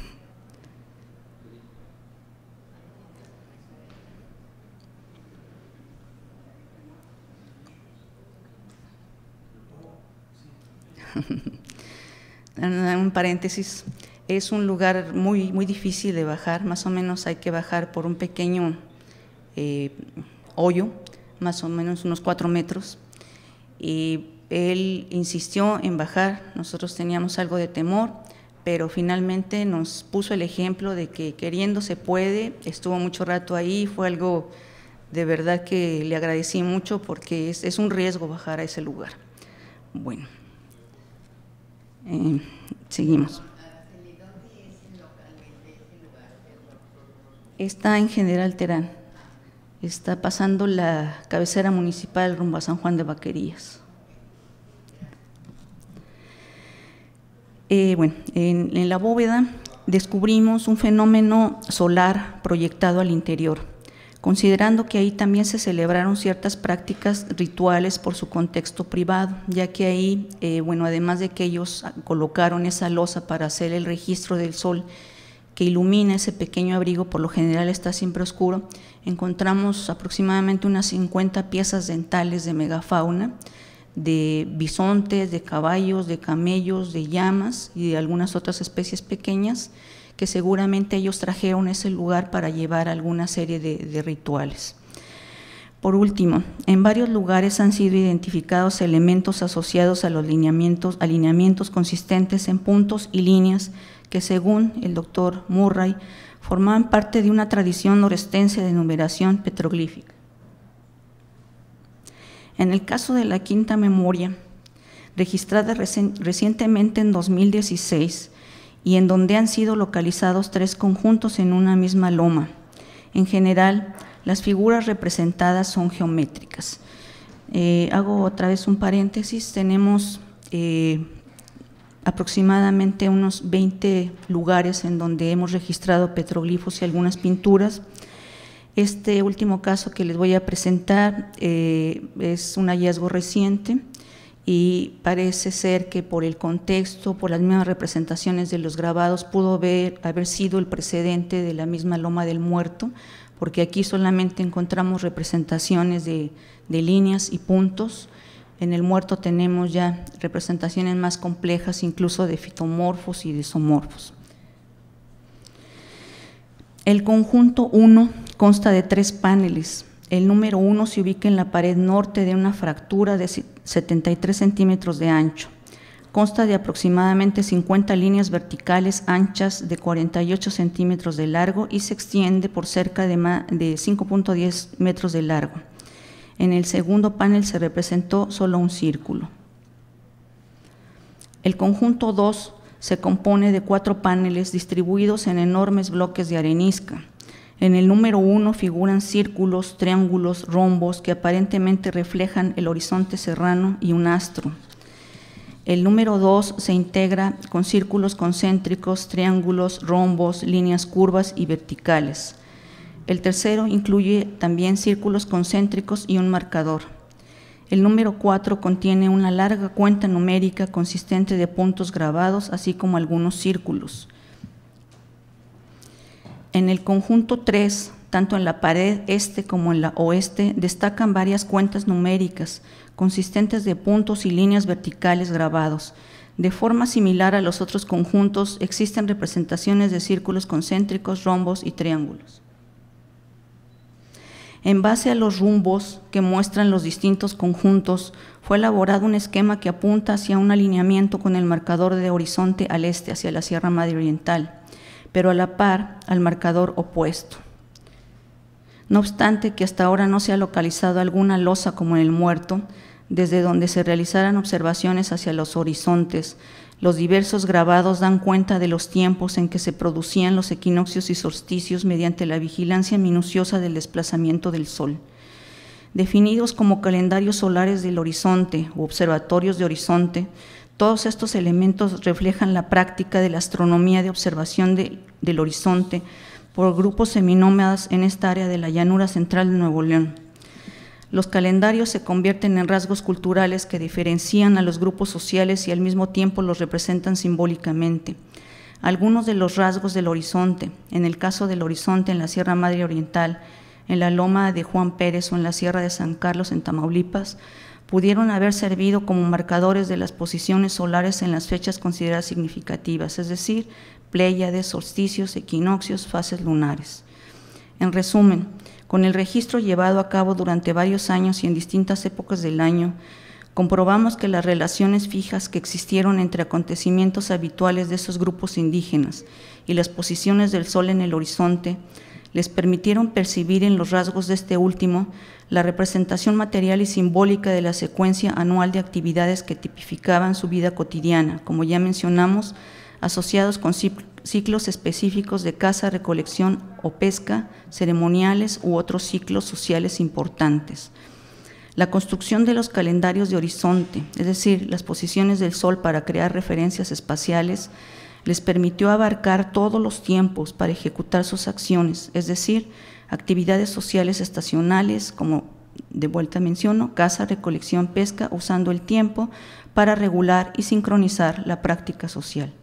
Un paréntesis, es un lugar muy, muy difícil de bajar, más o menos hay que bajar por un pequeño eh, hoyo, más o menos unos cuatro metros, y él insistió en bajar. Nosotros teníamos algo de temor, pero finalmente nos puso el ejemplo de que queriendo se puede. Estuvo mucho rato ahí, fue algo de verdad que le agradecí mucho porque es, es un riesgo bajar a ese lugar. Bueno. Eh, seguimos. Está en General Terán, está pasando la cabecera municipal rumbo a San Juan de Vaquerías. Eh, bueno, en, en la bóveda descubrimos un fenómeno solar proyectado al interior, considerando que ahí también se celebraron ciertas prácticas rituales por su contexto privado, ya que ahí, eh, bueno, además de que ellos colocaron esa losa para hacer el registro del sol que ilumina ese pequeño abrigo, por lo general está siempre oscuro, encontramos aproximadamente unas cincuenta piezas dentales de megafauna, de bisontes, de caballos, de camellos, de llamas y de algunas otras especies pequeñas, que seguramente ellos trajeron ese lugar para llevar alguna serie de, de rituales. Por último, en varios lugares han sido identificados elementos asociados a los lineamientos, alineamientos consistentes en puntos y líneas que, según el doctor Murray, formaban parte de una tradición norestense de numeración petroglífica. En el caso de la Quinta Memoria, registrada reci- recientemente en dos mil dieciséis, y en donde han sido localizados tres conjuntos en una misma loma. En general, Las figuras representadas son geométricas. Eh, hago otra vez un paréntesis, tenemos eh, aproximadamente unos veinte lugares en donde hemos registrado petroglifos y algunas pinturas. Este último caso que les voy a presentar eh, es un hallazgo reciente y parece ser que por el contexto, por las mismas representaciones de los grabados, pudo haber, haber sido el precedente de la misma Loma del Muerto, porque aquí solamente encontramos representaciones de, de líneas y puntos. En el Muerto tenemos ya representaciones más complejas, incluso de fitomorfos y de zoomorfos. El conjunto uno consta de tres paneles. El número uno se ubica en la pared norte de una fractura de setenta y tres centímetros de ancho. Consta de aproximadamente cincuenta líneas verticales anchas de cuarenta y ocho centímetros de largo y se extiende por cerca de, de cinco punto diez metros de largo. En el segundo panel se representó solo un círculo. El conjunto dos se compone de cuatro paneles distribuidos en enormes bloques de arenisca. En el número uno figuran círculos, triángulos, rombos que aparentemente reflejan el horizonte serrano y un astro. El número dos se integra con círculos concéntricos, triángulos, rombos, líneas curvas y verticales. El tercero incluye también círculos concéntricos y un marcador. El número cuatro contiene una larga cuenta numérica consistente de puntos grabados, así como algunos círculos. En el conjunto tres, tanto en la pared este como en la oeste, destacan varias cuentas numéricas consistentes de puntos y líneas verticales grabados. De forma similar a los otros conjuntos, existen representaciones de círculos concéntricos, rombos y triángulos. En base a los rumbos que muestran los distintos conjuntos, fue elaborado un esquema que apunta hacia un alineamiento con el marcador de horizonte al este, hacia la Sierra Madre Oriental, pero a la par al marcador opuesto. No obstante que hasta ahora no se ha localizado alguna losa como en el Muerto, desde donde se realizaran observaciones hacia los horizontes, los diversos grabados dan cuenta de los tiempos en que se producían los equinoccios y solsticios mediante la vigilancia minuciosa del desplazamiento del Sol. Definidos como calendarios solares del horizonte o observatorios de horizonte, todos estos elementos reflejan la práctica de la astronomía de observación de, del horizonte por grupos seminómadas en esta área de la llanura central de Nuevo León. Los calendarios se convierten en rasgos culturales que diferencian a los grupos sociales y al mismo tiempo los representan simbólicamente. Algunos de los rasgos del horizonte, en el caso del horizonte en la Sierra Madre Oriental, en la Loma de Juan Pérez o en la Sierra de San Carlos en Tamaulipas, pudieron haber servido como marcadores de las posiciones solares en las fechas consideradas significativas, es decir, pléyades, solsticios, equinoccios, fases lunares. En resumen, con el registro llevado a cabo durante varios años y en distintas épocas del año, comprobamos que las relaciones fijas que existieron entre acontecimientos habituales de esos grupos indígenas y las posiciones del Sol en el horizonte les permitieron percibir en los rasgos de este último la representación material y simbólica de la secuencia anual de actividades que tipificaban su vida cotidiana, como ya mencionamos, asociados con ciclos específicos de caza, recolección o pesca, ceremoniales u otros ciclos sociales importantes. La construcción de los calendarios de horizonte, es decir, las posiciones del Sol para crear referencias espaciales, les permitió abarcar todos los tiempos para ejecutar sus acciones, es decir, actividades sociales estacionales, como de vuelta menciono, caza, recolección, pesca, usando el tiempo para regular y sincronizar la práctica social.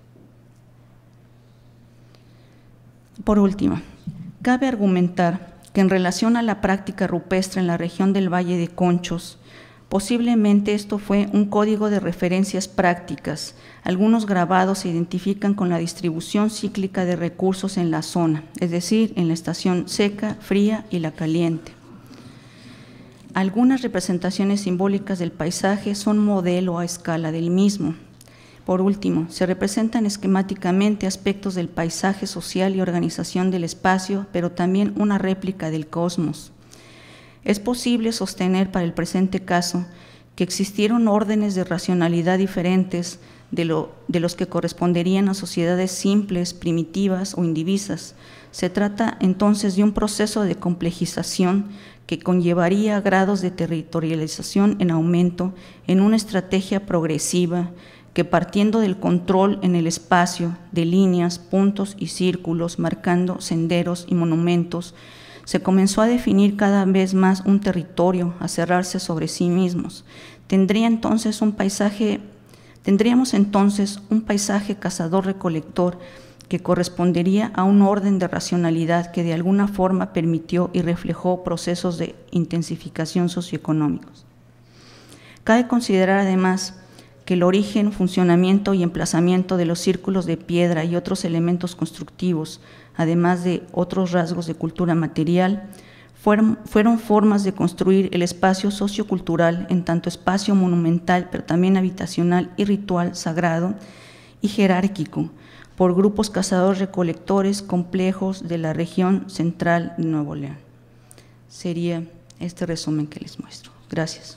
Por último, cabe argumentar que en relación a la práctica rupestre en la región del Valle de Conchos, posiblemente esto fue un código de referencias prácticas. Algunos grabados se identifican con la distribución cíclica de recursos en la zona, es decir, en la estación seca, fría y la caliente. Algunas representaciones simbólicas del paisaje son modelo a escala del mismo. Por último, se representan esquemáticamente aspectos del paisaje social y organización del espacio, pero también una réplica del cosmos. Es posible sostener para el presente caso que existieron órdenes de racionalidad diferentes de, lo, de los que corresponderían a sociedades simples, primitivas o indivisas. Se trata entonces de un proceso de complejización que conllevaría grados de territorialización en aumento en una estrategia progresiva que, partiendo del control en el espacio de líneas, puntos y círculos, marcando senderos y monumentos, se comenzó a definir cada vez más un territorio, a cerrarse sobre sí mismos. Tendría entonces un paisaje, tendríamos entonces un paisaje cazador-recolector que correspondería a un orden de racionalidad que de alguna forma permitió y reflejó procesos de intensificación socioeconómicos. Cabe considerar además que el origen, funcionamiento y emplazamiento de los círculos de piedra y otros elementos constructivos, además de otros rasgos de cultura material, fueron, fueron formas de construir el espacio sociocultural en tanto espacio monumental, pero también habitacional y ritual sagrado y jerárquico, por grupos cazadores-recolectores complejos de la región central de Nuevo León. Sería este resumen que les muestro. Gracias.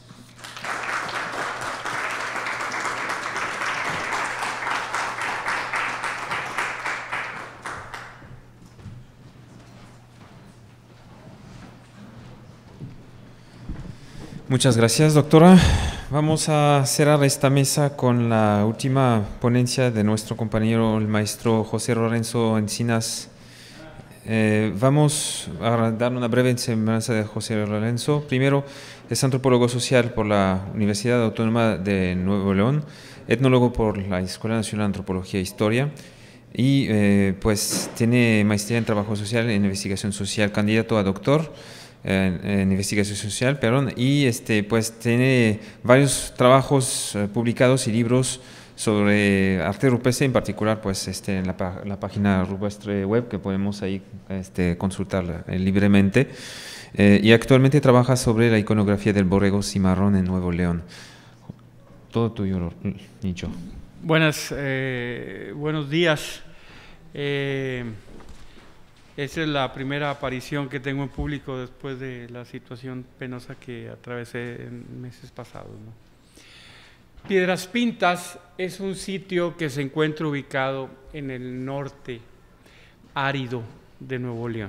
Muchas gracias, doctora. Vamos a cerrar esta mesa con la última ponencia de nuestro compañero, el maestro José Lorenzo Encinas. Eh, vamos a dar una breve semblanza de José Lorenzo. Primero, es antropólogo social por la Universidad Autónoma de Nuevo León, etnólogo por la Escuela Nacional de Antropología e Historia, y eh, pues tiene maestría en trabajo social e investigación social, candidato a doctor En, en investigación social, perdón, y este, pues tiene varios trabajos eh, publicados y libros sobre arte rupestre, en particular pues este, en la, la página rupestre web que podemos ahí este, consultar eh, libremente, eh, y actualmente trabaja sobre la iconografía del borrego cimarrón en Nuevo León. Todo tuyo, Nicho. Buenas, eh, buenos días. Eh, Esta es la primera aparición que tengo en público después de la situación penosa que atravesé en meses pasados, ¿no? Piedras Pintas es un sitio que se encuentra ubicado en el norte árido de Nuevo León.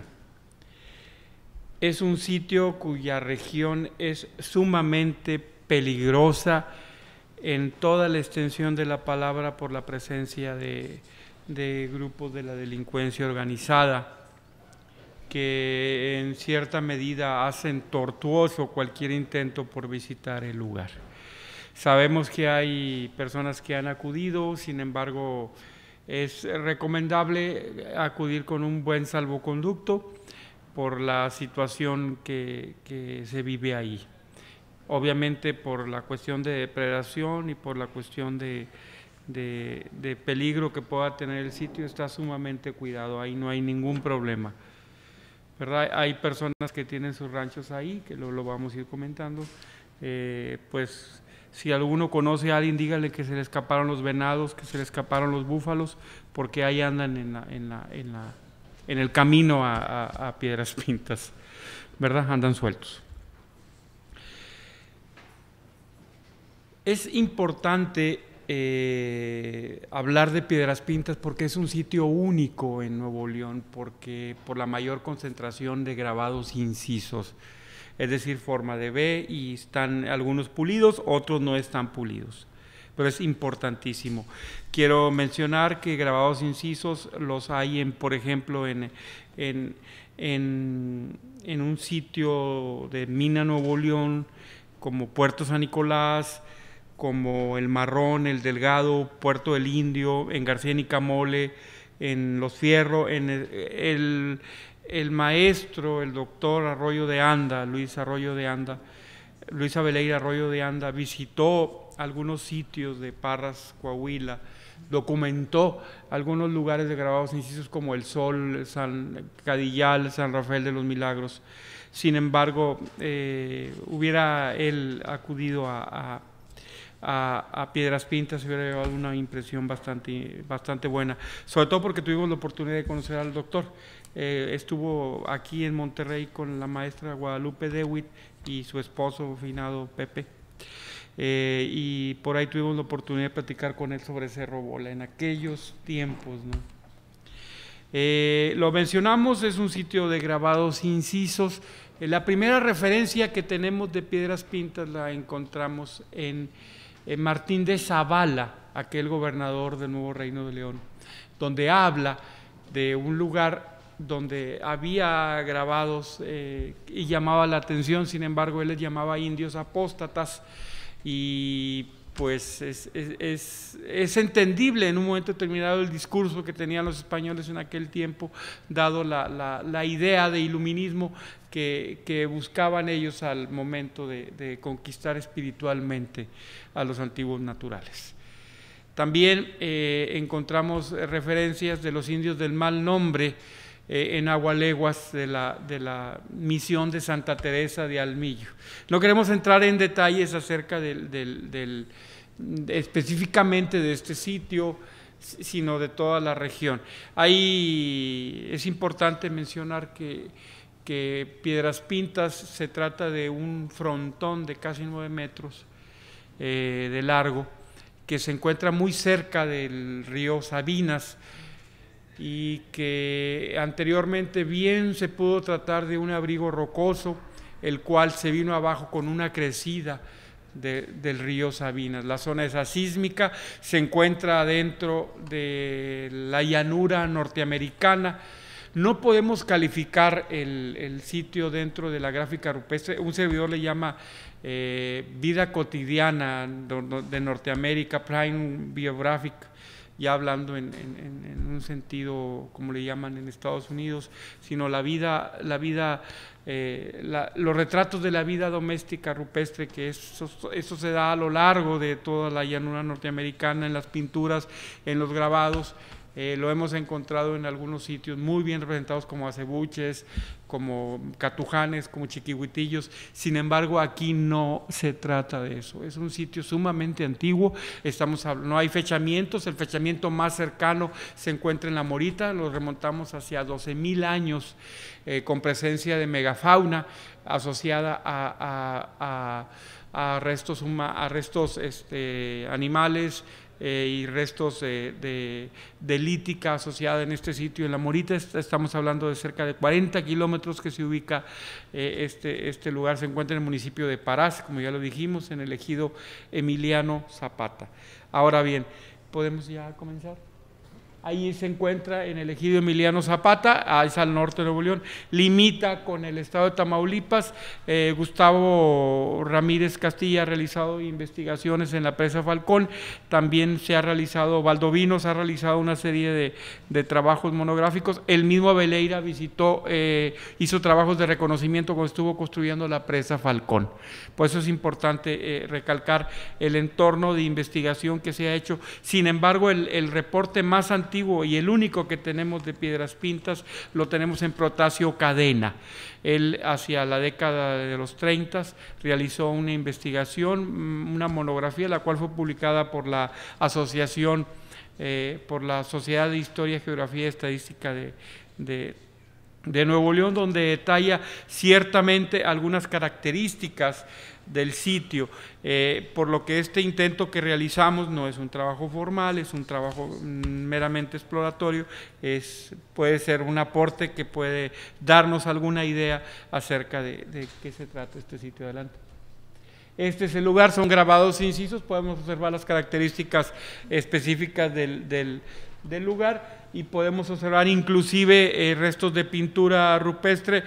Es un sitio cuya región es sumamente peligrosa en toda la extensión de la palabra por la presencia de, de grupos de la delincuencia organizada, que en cierta medida hacen tortuoso cualquier intento por visitar el lugar. Sabemos que hay personas que han acudido, sin embargo, es recomendable acudir con un buen salvoconducto por la situación que, que se vive ahí. Obviamente por la cuestión de depredación y por la cuestión de, de, de peligro que pueda tener el sitio, está sumamente cuidado, ahí no hay ningún problema, ¿verdad? Hay personas que tienen sus ranchos ahí, que lo, lo vamos a ir comentando, eh, pues si alguno conoce a alguien, dígale que se le escaparon los venados, que se le escaparon los búfalos, porque ahí andan en, la, en, la, en, la, en el camino a, a, a Piedras Pintas, ¿verdad? Andan sueltos. Es importante eh, hablar de Piedras Pintas porque es un sitio único en Nuevo León, porque por la mayor concentración de grabados incisos, es decir, forma de B, y están algunos pulidos, otros no están pulidos, pero es importantísimo. Quiero mencionar que grabados incisos los hay, en, por ejemplo, en, en, en, en un sitio de Mina, Nuevo León, como Puerto San Nicolás, como El Marrón, El Delgado, Puerto del Indio, en García Nicamole, en Los Fierros, en el, el, el maestro, el doctor Arroyo de Anda, Luis Arroyo de Anda, Luis Abeleira Arroyo de Anda, visitó algunos sitios de Parras, Coahuila, documentó algunos lugares de grabados incisos como El Sol, San Cadillal, San Rafael de los Milagros. Sin embargo, eh, hubiera él acudido a, a A, a Piedras Pintas, se hubiera llevado una impresión bastante, bastante buena, sobre todo porque tuvimos la oportunidad de conocer al doctor. Eh, estuvo aquí en Monterrey con la maestra Guadalupe Dewitt y su esposo finado Pepe. eh, y por ahí tuvimos la oportunidad de platicar con él sobre Cerro Bola en aquellos tiempos, ¿no? Eh, lo mencionamos, es un sitio de grabados incisos. Eh, la primera referencia que tenemos de Piedras Pintas la encontramos en, en Martín de Zavala, aquel gobernador del Nuevo Reino de León, donde habla de un lugar donde había grabados eh, y llamaba la atención. Sin embargo, él les llamaba indios apóstatas, y pues es, es, es, es entendible en un momento determinado el discurso que tenían los españoles en aquel tiempo, dado la, la, la idea de iluminismo que, que buscaban ellos al momento de, de conquistar espiritualmente a los antiguos naturales. También eh, encontramos referencias de los indios del mal nombre eh, en Agualeguas de la, de la misión de Santa Teresa de Almillo. No queremos entrar en detalles acerca del, del, del, de, específicamente de este sitio, sino de toda la región. Ahí es importante mencionar que, que Piedras Pintas se trata de un frontón de casi nueve metros eh, de largo, que se encuentra muy cerca del río Sabinas, y que anteriormente bien se pudo tratar de un abrigo rocoso, el cual se vino abajo con una crecida de, del río Sabinas. La zona esa sísmica se encuentra dentro de la llanura norteamericana. No podemos calificar el, el sitio dentro de la gráfica rupestre. Un servidor le llama eh, vida cotidiana de Norteamérica, Prime Biographic, ya hablando en, en, en un sentido como le llaman en Estados Unidos, sino la vida, la vida eh, la, los retratos de la vida doméstica rupestre, que eso, eso se da a lo largo de toda la llanura norteamericana, en las pinturas, en los grabados. Eh, lo hemos encontrado en algunos sitios muy bien representados, como acebuches, como catujanes, como chiquihuitillos. Sin embargo, aquí no se trata de eso. Es un sitio sumamente antiguo. Estamos, no hay fechamientos. El fechamiento más cercano se encuentra en La Morita. Lo remontamos hacia doce mil años, eh, con presencia de megafauna asociada a, a, a, a restos, a restos este, animales, Eh, y restos eh, de, de lítica asociada en este sitio. En La Morita estamos hablando de cerca de cuarenta kilómetros que se ubica eh, este, este lugar. Se encuentra en el municipio de Parás, como ya lo dijimos, en el ejido Emiliano Zapata. Ahora bien, ¿podemos ya comenzar? Ahí se encuentra en el ejido Emiliano Zapata, es al norte de Nuevo León, limita con el estado de Tamaulipas. eh, Gustavo Ramírez Castilla ha realizado investigaciones en la presa Falcón, también se ha realizado, Valdovinos ha realizado una serie de, de trabajos monográficos. El mismo Abeleira visitó, eh, hizo trabajos de reconocimiento cuando estuvo construyendo la presa Falcón. Por eso es importante eh, recalcar el entorno de investigación que se ha hecho. Sin embargo, el, el reporte más antiguo y el único que tenemos de Piedras Pintas lo tenemos en Protasio Cadena. Él, hacia la década de los treinta, realizó una investigación, una monografía, la cual fue publicada por la asociación, eh, por la Sociedad de Historia, Geografía y Estadística de, de, de Nuevo León, donde detalla ciertamente algunas características del sitio, eh, por lo que este intento que realizamos no es un trabajo formal, es un trabajo meramente exploratorio, es, puede ser un aporte que puede darnos alguna idea acerca de, de qué se trata este sitio. Adelante. Este es el lugar, son grabados incisos, podemos observar las características específicas del, del, del lugar, y podemos observar inclusive eh, restos de pintura rupestre.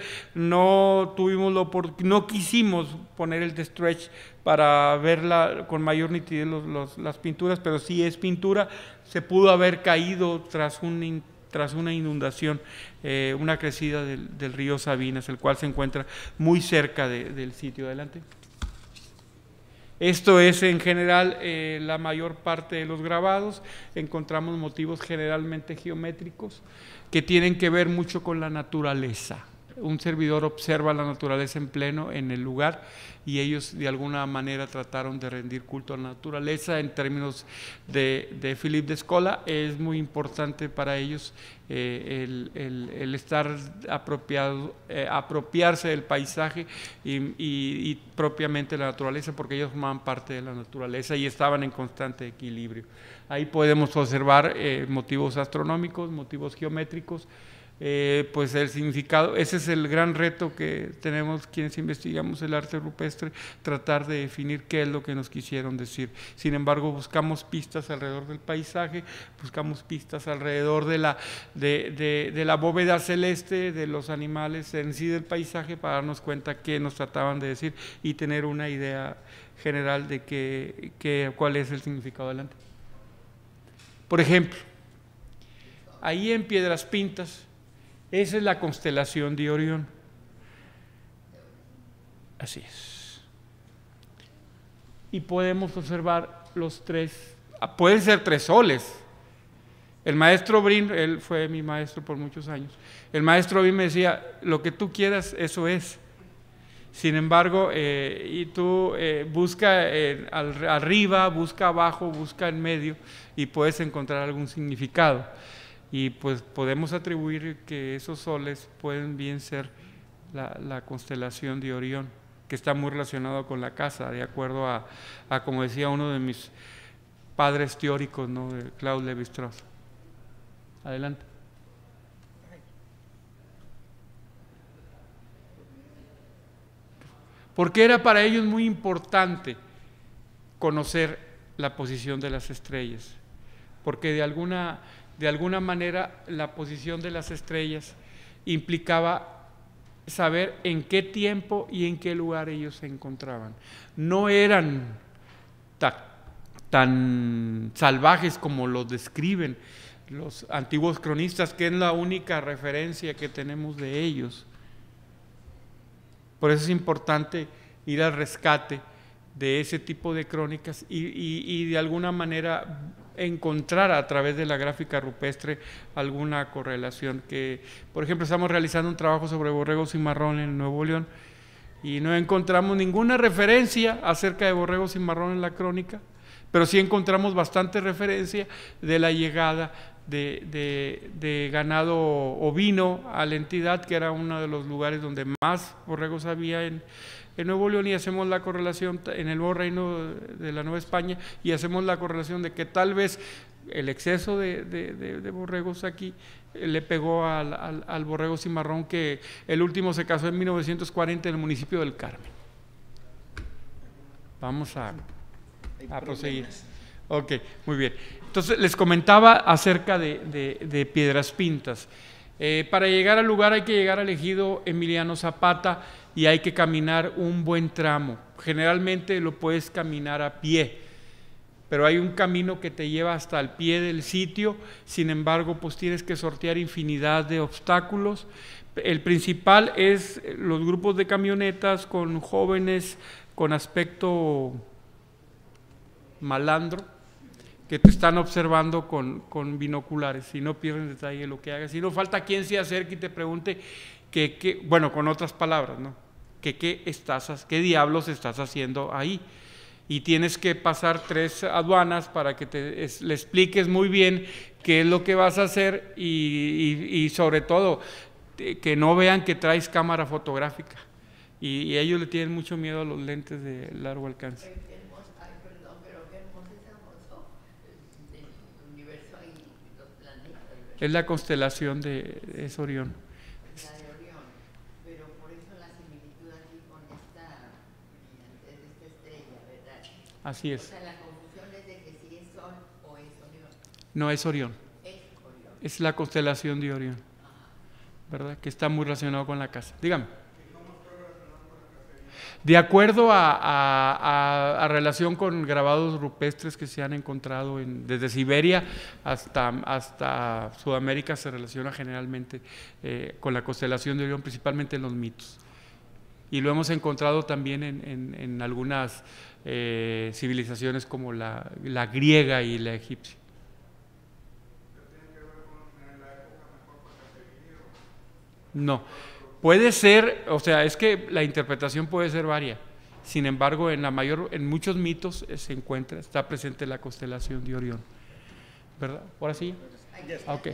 No tuvimos lo por, no quisimos poner el stretch para verla con mayor nitidez los, los, las pinturas, pero sí es pintura. Se pudo haber caído tras un tras una inundación, eh, una crecida del, del río Sabinas, el cual se encuentra muy cerca de, del sitio. Adelante. Esto es en general eh, la mayor parte de los grabados. Encontramos motivos generalmente geométricos que tienen que ver mucho con la naturaleza. un servidor observa la naturaleza en pleno en el lugar, y ellos de alguna manera trataron de rendir culto a la naturaleza. En términos de, de Philippe Descola, es muy importante para ellos eh, el, el, el estar apropiado, eh, apropiarse del paisaje y, y, y propiamente la naturaleza, porque ellos formaban parte de la naturaleza y estaban en constante equilibrio. Ahí podemos observar eh, motivos astronómicos, motivos geométricos. Eh, pues el significado, ese es el gran reto que tenemos quienes investigamos el arte rupestre, tratar de definir qué es lo que nos quisieron decir. Sin embargo, buscamos pistas alrededor del paisaje, buscamos pistas alrededor de la, de, de, de la bóveda celeste, de los animales en sí del paisaje, para darnos cuenta qué nos trataban de decir y tener una idea general de qué, qué, cuál es el significado delante. Por ejemplo, ahí en Piedras Pintas, esa es la constelación de Orión. Así es. Y podemos observar los tres, pueden ser tres soles. El maestro Brin, él fue mi maestro por muchos años, el maestro Brin me decía, lo que tú quieras, eso es. Sin embargo, eh, y tú eh, busca eh, al, arriba, busca abajo, busca en medio, y puedes encontrar algún significado. Y pues podemos atribuir que esos soles pueden bien ser la, la constelación de Orión, que está muy relacionado con la casa, de acuerdo a, a como decía uno de mis padres teóricos, ¿no?, de Claude Lévi-Strauss. Adelante. Porque era para ellos muy importante conocer la posición de las estrellas, porque de alguna De alguna manera la posición de las estrellas implicaba saber en qué tiempo y en qué lugar ellos se encontraban. No eran tan, tan salvajes como los describen los antiguos cronistas, que es la única referencia que tenemos de ellos. Por eso es importante ir al rescate de ese tipo de crónicas y, y, y de alguna manera encontrar a través de la gráfica rupestre alguna correlación. Que, por ejemplo, estamos realizando un trabajo sobre borregos cimarrón en Nuevo León y no encontramos ninguna referencia acerca de borregos cimarrón en la crónica, pero sí encontramos bastante referencia de la llegada de, de, de ganado ovino a la entidad, que era uno de los lugares donde más borregos había en en Nuevo León, y hacemos la correlación en el nuevo reino de la Nueva España, y hacemos la correlación de que tal vez el exceso de, de, de, de borregos aquí le pegó al, al, al borrego cimarrón, que el último se casó en mil novecientos cuarenta en el municipio del Carmen. Vamos a, a proseguir. Ok, muy bien. Entonces les comentaba acerca de, de, de Piedras Pintas. Eh, para llegar al lugar hay que llegar al ejido Emiliano Zapata y hay que caminar un buen tramo. Generalmente lo puedes caminar a pie, pero hay un camino que te lleva hasta el pie del sitio. Sin embargo, pues tienes que sortear infinidad de obstáculos. El principal es los grupos de camionetas con jóvenes con aspecto malandro, que te están observando con, con binoculares, y no pierden detalle de lo que hagas. Y no falta quien se acerque y te pregunte, que, que, bueno, con otras palabras, ¿no?, que qué estás, qué diablos estás haciendo ahí. Y tienes que pasar tres aduanas para que te, es, le expliques muy bien qué es lo que vas a hacer, y, y, y sobre todo que no vean que traes cámara fotográfica. Y, y ellos le tienen mucho miedo a los lentes de largo alcance. Es la constelación de, es Orión. La de Orión, pero por eso la similitud aquí con esta, esta estrella, ¿verdad? Así es. O sea, la confusión es de que si es Sol o es Orión. No, es Orión. Es Orión. Es la constelación de Orión, ¿verdad? Que está muy relacionado con la casa. Dígame. De acuerdo a, a, a, a relación con grabados rupestres que se han encontrado en, desde Siberia hasta, hasta Sudamérica, se relaciona generalmente eh, con la constelación de Orión, principalmente en los mitos. Y lo hemos encontrado también en, en, en algunas eh, civilizaciones como la, la griega y la egipcia. No. puede ser, o sea, es que la interpretación puede ser varia. Sin embargo, en la mayor, en muchos mitos se encuentra, está presente la constelación de Orión, ¿verdad? ¿Ahora sí? Ah, ok.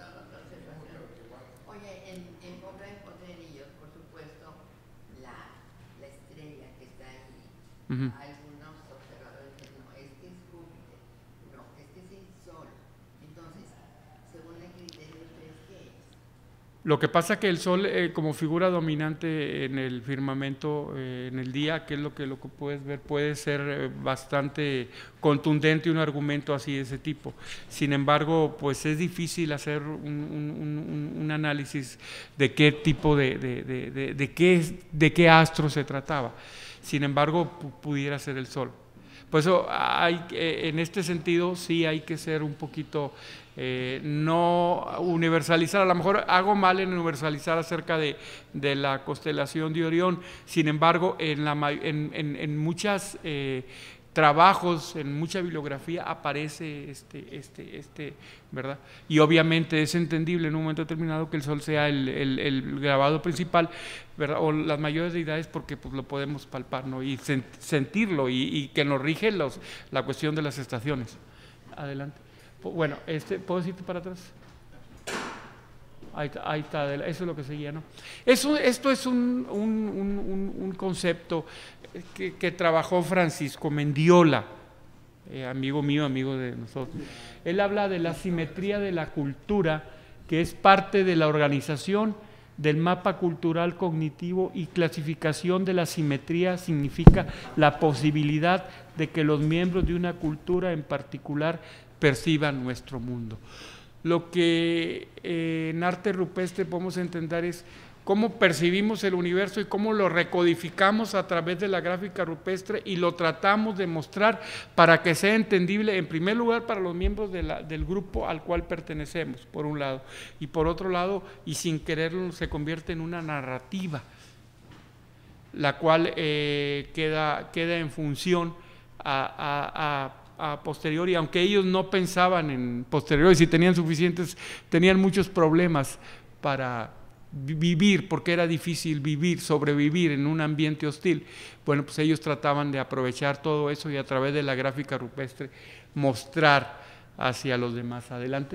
Oye, en, en Pobre de Potrerillos, por supuesto, la, la estrella que está ahí, Uh-huh. algunos observadores dicen, no, este es Júpiter, no, este es el Sol. Entonces, según el criterio de ustedes, ¿qué es? Lo que pasa que el Sol, eh, como figura dominante en el firmamento, eh, en el día, que es lo que, lo que puedes ver, puede ser eh, bastante contundente un argumento así de ese tipo. Sin embargo, pues es difícil hacer un, un, un, un análisis de qué tipo de, de, de, de, de, qué, de qué astro se trataba. Sin embargo, pudiera ser el Sol. Por eso, hay, eh, en este sentido, sí hay que ser un poquito, eh, no universalizar, a lo mejor hago mal en universalizar acerca de, de la constelación de Orión. Sin embargo, en, la, en, en, en muchos eh, trabajos, en mucha bibliografía aparece este, este, este, ¿verdad? Y obviamente es entendible en un momento determinado que el Sol sea el, el, el grabado principal, ¿verdad? O las mayores deidades, porque pues lo podemos palpar, ¿no? Y sen, sentirlo, y, y que nos rige los, la cuestión de las estaciones. Adelante. Bueno, este, ¿puedo decirte para atrás? Ahí, ahí está, eso es lo que seguía, ¿no? Eso, esto es un, un, un, un concepto que, que trabajó Francisco Mendiola, eh, amigo mío, amigo de nosotros. Él habla de la simetría de la cultura, que es parte de la organización del mapa cultural cognitivo, y clasificación de la simetría significa la posibilidad de que los miembros de una cultura en particular perciban nuestro mundo. Lo que eh, en arte rupestre podemos entender es cómo percibimos el universo y cómo lo recodificamos a través de la gráfica rupestre, y lo tratamos de mostrar para que sea entendible, en primer lugar, para los miembros de la, del grupo al cual pertenecemos, por un lado, y por otro lado, y sin quererlo, se convierte en una narrativa, la cual eh, queda, queda en función a, a, a a posteriori, aunque ellos no pensaban en posteriori, si tenían suficientes, tenían muchos problemas para vivir, porque era difícil vivir, sobrevivir en un ambiente hostil. Bueno, pues ellos trataban de aprovechar todo eso y a través de la gráfica rupestre mostrar hacia los demás. Adelante.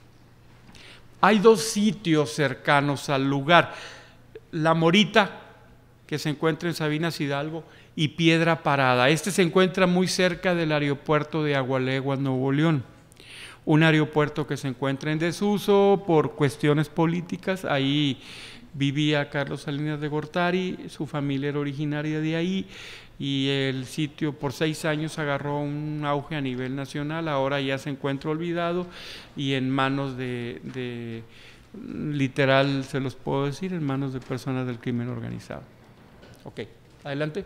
Hay dos sitios cercanos al lugar: La Morita, que se encuentra en Sabinas Hidalgo, y Piedra Parada. Este se encuentra muy cerca del aeropuerto de Agualeguas, Nuevo León, un aeropuerto que se encuentra en desuso por cuestiones políticas. Ahí vivía Carlos Salinas de Gortari, su familia era originaria de ahí, y el sitio por seis años agarró un auge a nivel nacional. Ahora ya se encuentra olvidado y en manos de, de literal, se los puedo decir, en manos de personas del crimen organizado. Ok, adelante.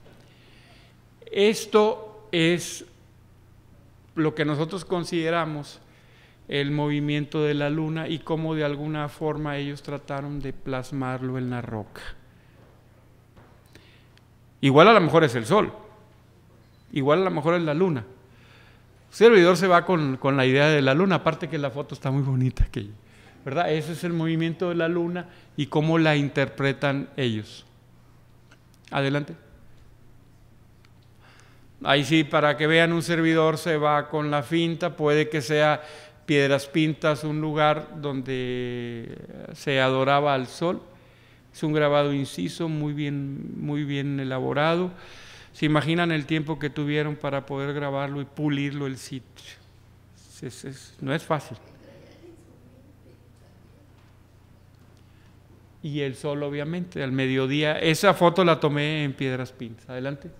Esto es lo que nosotros consideramos el movimiento de la luna y cómo de alguna forma ellos trataron de plasmarlo en la roca. Igual a lo mejor es el Sol, igual a lo mejor es la luna. El servidor se va con, con la idea de la luna, aparte que la foto está muy bonita, que, ¿verdad? Ese es el movimiento de la luna y cómo la interpretan ellos. Adelante. Ahí sí, para que vean, un servidor se va con la finta, puede que sea Piedras Pintas, un lugar donde se adoraba al sol. Es un grabado inciso, muy bien, muy bien elaborado. ¿Se imaginan el tiempo que tuvieron para poder grabarlo y pulirlo el sitio? Es, es, no es fácil. Y el sol, obviamente, al mediodía. Esa foto la tomé en Piedras Pintas. Adelante.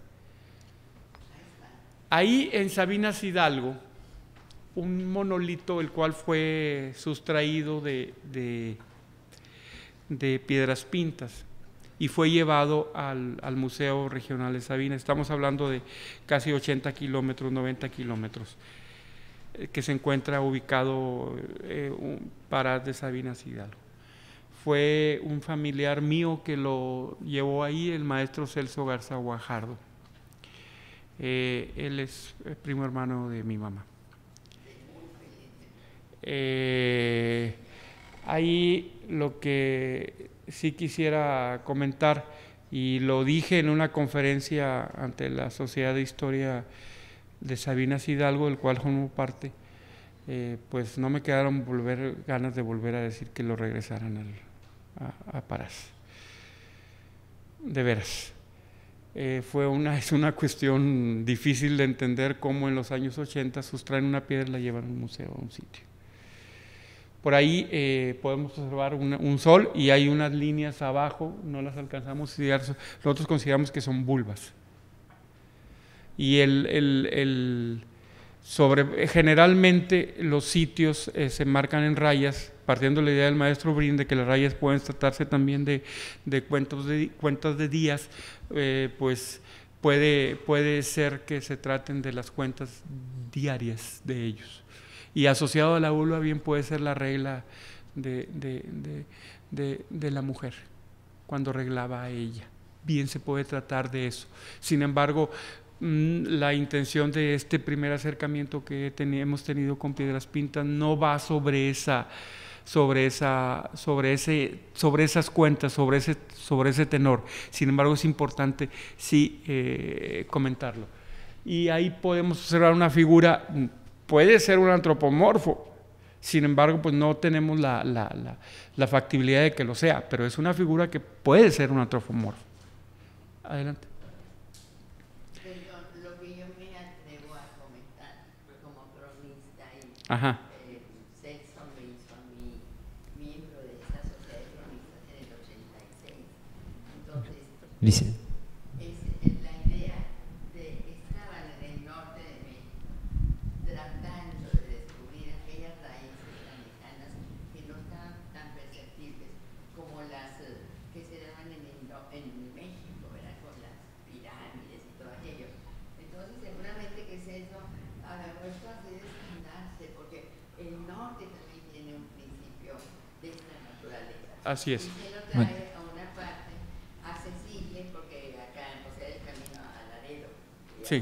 Ahí en Sabinas Hidalgo, un monolito el cual fue sustraído de, de, de Piedras Pintas y fue llevado al, al Museo Regional de Sabinas. Estamos hablando de casi ochenta kilómetros, noventa kilómetros, eh, que se encuentra ubicado eh, un, para de Sabinas Hidalgo. Fue un familiar mío que lo llevó ahí, el maestro Celso Garza Guajardo. Eh, él es el primo hermano de mi mamá. Eh, Ahí lo que sí quisiera comentar, y lo dije en una conferencia ante la Sociedad de Historia de Sabinas Hidalgo, del cual formo parte, eh, pues no me quedaron volver, ganas de volver a decir que lo regresaran al, a, a Parás. De veras. Eh, fue una, es una cuestión difícil de entender cómo en los años ochenta sustraen una piedra y la llevan a un museo, a un sitio. Por ahí eh, podemos observar una, un sol y hay unas líneas abajo, no las alcanzamos a estudiar, nosotros consideramos que son vulvas. Y el, el, el sobre, generalmente los sitios eh, se marcan en rayas, partiendo de la idea del maestro Brin de que las rayas pueden tratarse también de, de, cuentos de cuentas de días, eh, pues puede, puede ser que se traten de las cuentas diarias de ellos. Y asociado a la vulva bien puede ser la regla de, de, de, de, de la mujer, cuando reglaba a ella. Bien se puede tratar de eso. Sin embargo, la intención de este primer acercamiento que ten, hemos tenido con Piedras Pintas no va sobre esa, sobre esa, sobre ese, sobre esas cuentas, sobre ese, sobre ese tenor. Sin embargo, es importante sí eh, comentarlo. Y ahí podemos observar una figura. Puede ser un antropomorfo, sin embargo, pues no tenemos la, la, la, la factibilidad de que lo sea, pero es una figura que puede ser un antropomorfo. Adelante. Perdón, lo que yo me atrevo a comentar, pues como cronista y Ajá. eh, Celso me hizo a mí miembro de esta sociedad de cronistas en el ochenta y seis. Entonces, Dice. es, es la idea de que estaban en el norte de México, tratando de descubrir aquellas raíces tan lejanas que no estaban tan perceptibles como las uh, que se daban en, el, en México, ¿verdad? Con las pirámides y todo aquello. Entonces, seguramente que es eso, agarró esto así de descandarse, porque el norte también tiene un principio de esta naturaleza. Así es. Y se lo trae bueno. a una parte accesible, porque acá, o sea, el camino a Laredo, sí.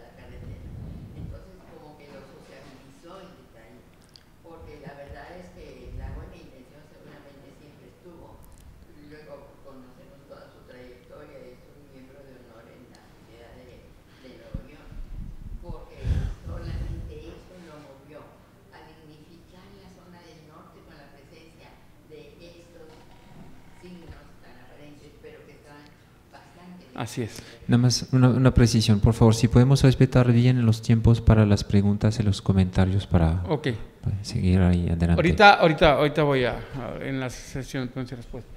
Así es. Nada más una, una precisión, por favor, si podemos respetar bien los tiempos para las preguntas y los comentarios para, okay. para seguir ahí adelante. Ahorita, ahorita, ahorita voy a, a en la sesión de preguntas y respuestas.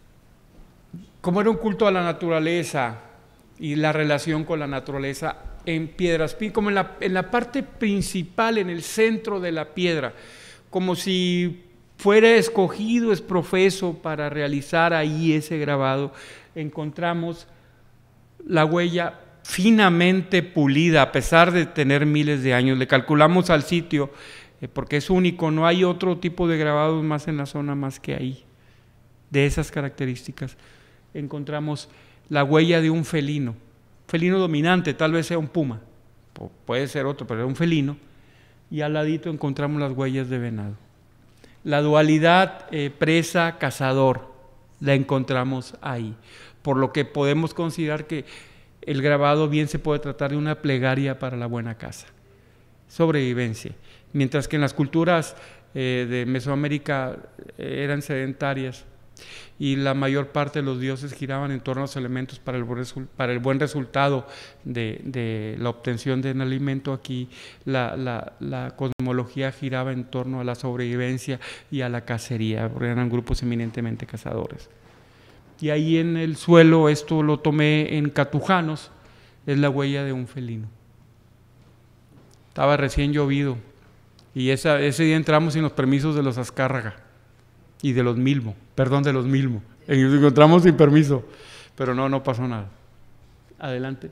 Como era un culto a la naturaleza y la relación con la naturaleza en Piedras Pintas, como en la, en la parte principal, en el centro de la piedra, como si fuera escogido, es profeso para realizar ahí ese grabado, encontramos la huella finamente pulida, a pesar de tener miles de años. Le calculamos al sitio, eh, porque es único, no hay otro tipo de grabados más en la zona más que ahí, de esas características. Encontramos la huella de un felino, felino dominante, tal vez sea un puma, puede ser otro, pero es un felino, y al ladito encontramos las huellas de venado. La dualidad eh, presa-cazador la encontramos ahí, por lo que podemos considerar que el grabado bien se puede tratar de una plegaria para la buena caza, sobrevivencia, mientras que en las culturas eh, de Mesoamérica eh, eran sedentarias y la mayor parte de los dioses giraban en torno a los elementos para el buen, para el buen resultado de, de la obtención del alimento. Aquí la, la, la cosmología giraba en torno a la sobrevivencia y a la cacería, porque eran grupos eminentemente cazadores. Y ahí en el suelo, esto lo tomé en Catujanos, es la huella de un felino. Estaba recién llovido y esa, ese día entramos sin los permisos de los Azcárraga y de los Milmo, perdón, de los Milmo. Y nos encontramos sin permiso, pero no, no pasó nada. Adelante.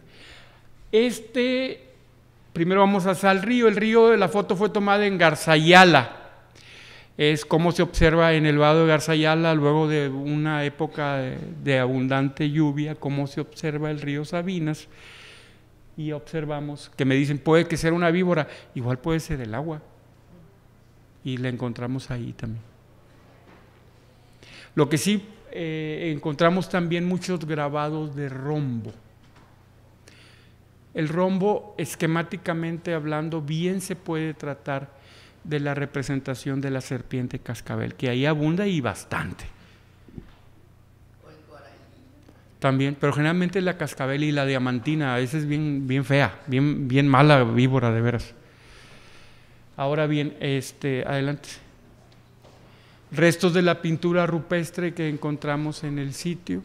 Este, primero vamos hacia el río. El río, la foto fue tomada en Garzayala. Es como se observa en el vado de Garzayala, luego de una época de, de abundante lluvia, cómo se observa el río Sabinas, y observamos que me dicen, puede que sea una víbora, igual puede ser el agua, y la encontramos ahí también. Lo que sí eh, encontramos también muchos grabados de rombo. El rombo, esquemáticamente hablando, bien se puede tratar de la representación de la serpiente cascabel, que ahí abunda y bastante. También, pero generalmente la cascabel y la diamantina, esa es bien, bien fea, bien, bien mala víbora de veras. Ahora bien, este, adelante. Restos de la pintura rupestre que encontramos en el sitio.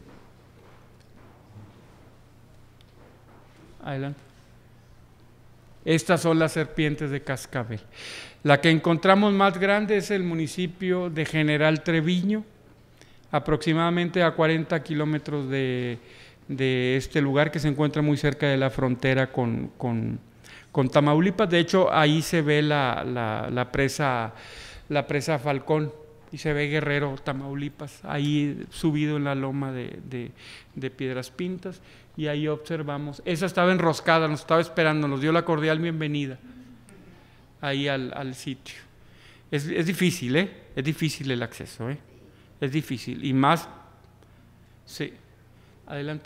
Adelante. Estas son las serpientes de cascabel. La que encontramos más grande es el municipio de General Treviño, aproximadamente a cuarenta kilómetros de, de este lugar, que se encuentra muy cerca de la frontera con, con, con Tamaulipas. De hecho, ahí se ve la, la, la, presa, la presa Falcón y se ve Guerrero, Tamaulipas, ahí subido en la loma de, de, de Piedras Pintas. Y ahí observamos, esa estaba enroscada, nos estaba esperando, nos dio la cordial bienvenida ahí al, al sitio. Es, es difícil, ¿eh? Es difícil el acceso, ¿eh? Es difícil, y más, sí, adelante.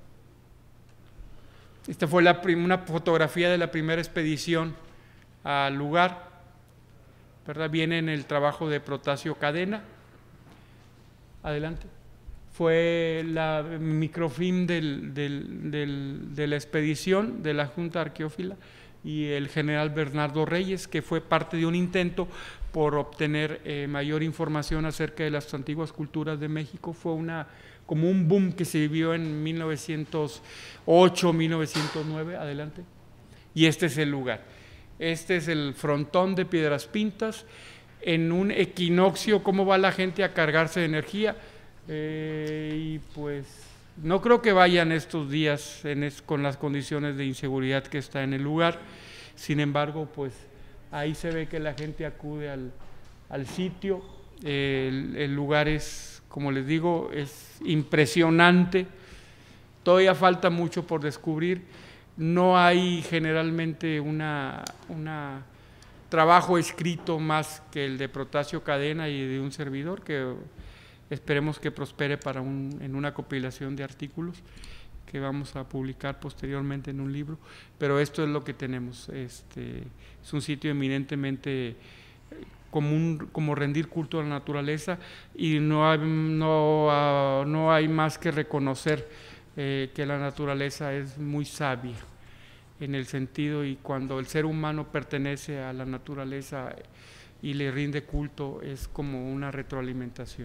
Esta fue la una fotografía de la primera expedición al lugar, ¿verdad? Viene en el trabajo de Protasio Cadena. Adelante. Fue la microfilm del, del, del, de la expedición de la Junta Arqueófila y el general Bernardo Reyes, que fue parte de un intento por obtener eh, mayor información acerca de las antiguas culturas de México. Fue una, como un boom que se vivió en mil novecientos ocho, mil novecientos nueve, adelante. Y este es el lugar. Este es el frontón de Piedras Pintas. En un equinoccio, ¿cómo va la gente a cargarse de energía? Eh, y pues no creo que vayan estos días en es, con las condiciones de inseguridad que está en el lugar. Sin embargo, pues ahí se ve que la gente acude al, al sitio. Eh, el, el lugar es, como les digo, es impresionante. Todavía falta mucho por descubrir. No hay generalmente una, una trabajo escrito más que el de Protasio Cadena y de un servidor, que esperemos que prospere para un, en una compilación de artículos que vamos a publicar posteriormente en un libro, pero esto es lo que tenemos. Este, es un sitio eminentemente como, un, como rendir culto a la naturaleza, y no hay, no, uh, no hay más que reconocer eh, que la naturaleza es muy sabia en el sentido, y cuando el ser humano pertenece a la naturaleza y le rinde culto, es como una retroalimentación.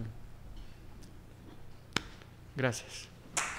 Gracias.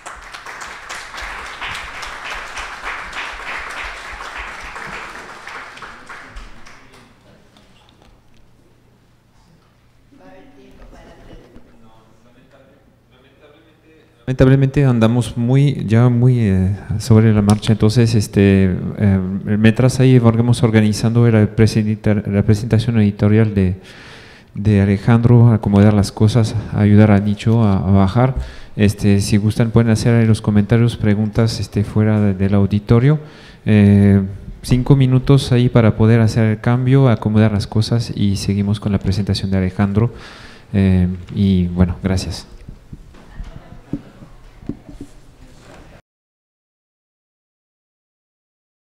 Lamentablemente andamos muy ya muy eh, sobre la marcha, entonces este eh, mientras ahí vamos organizando la, la presentación editorial de, de Alejandro, acomodar las cosas, ayudar a Nicho a, a bajar. Este, si gustan pueden hacer ahí los comentarios, preguntas este, fuera de, del auditorio. Eh, cinco minutos ahí para poder hacer el cambio, acomodar las cosas y seguimos con la presentación de Alejandro. Eh, y bueno, gracias.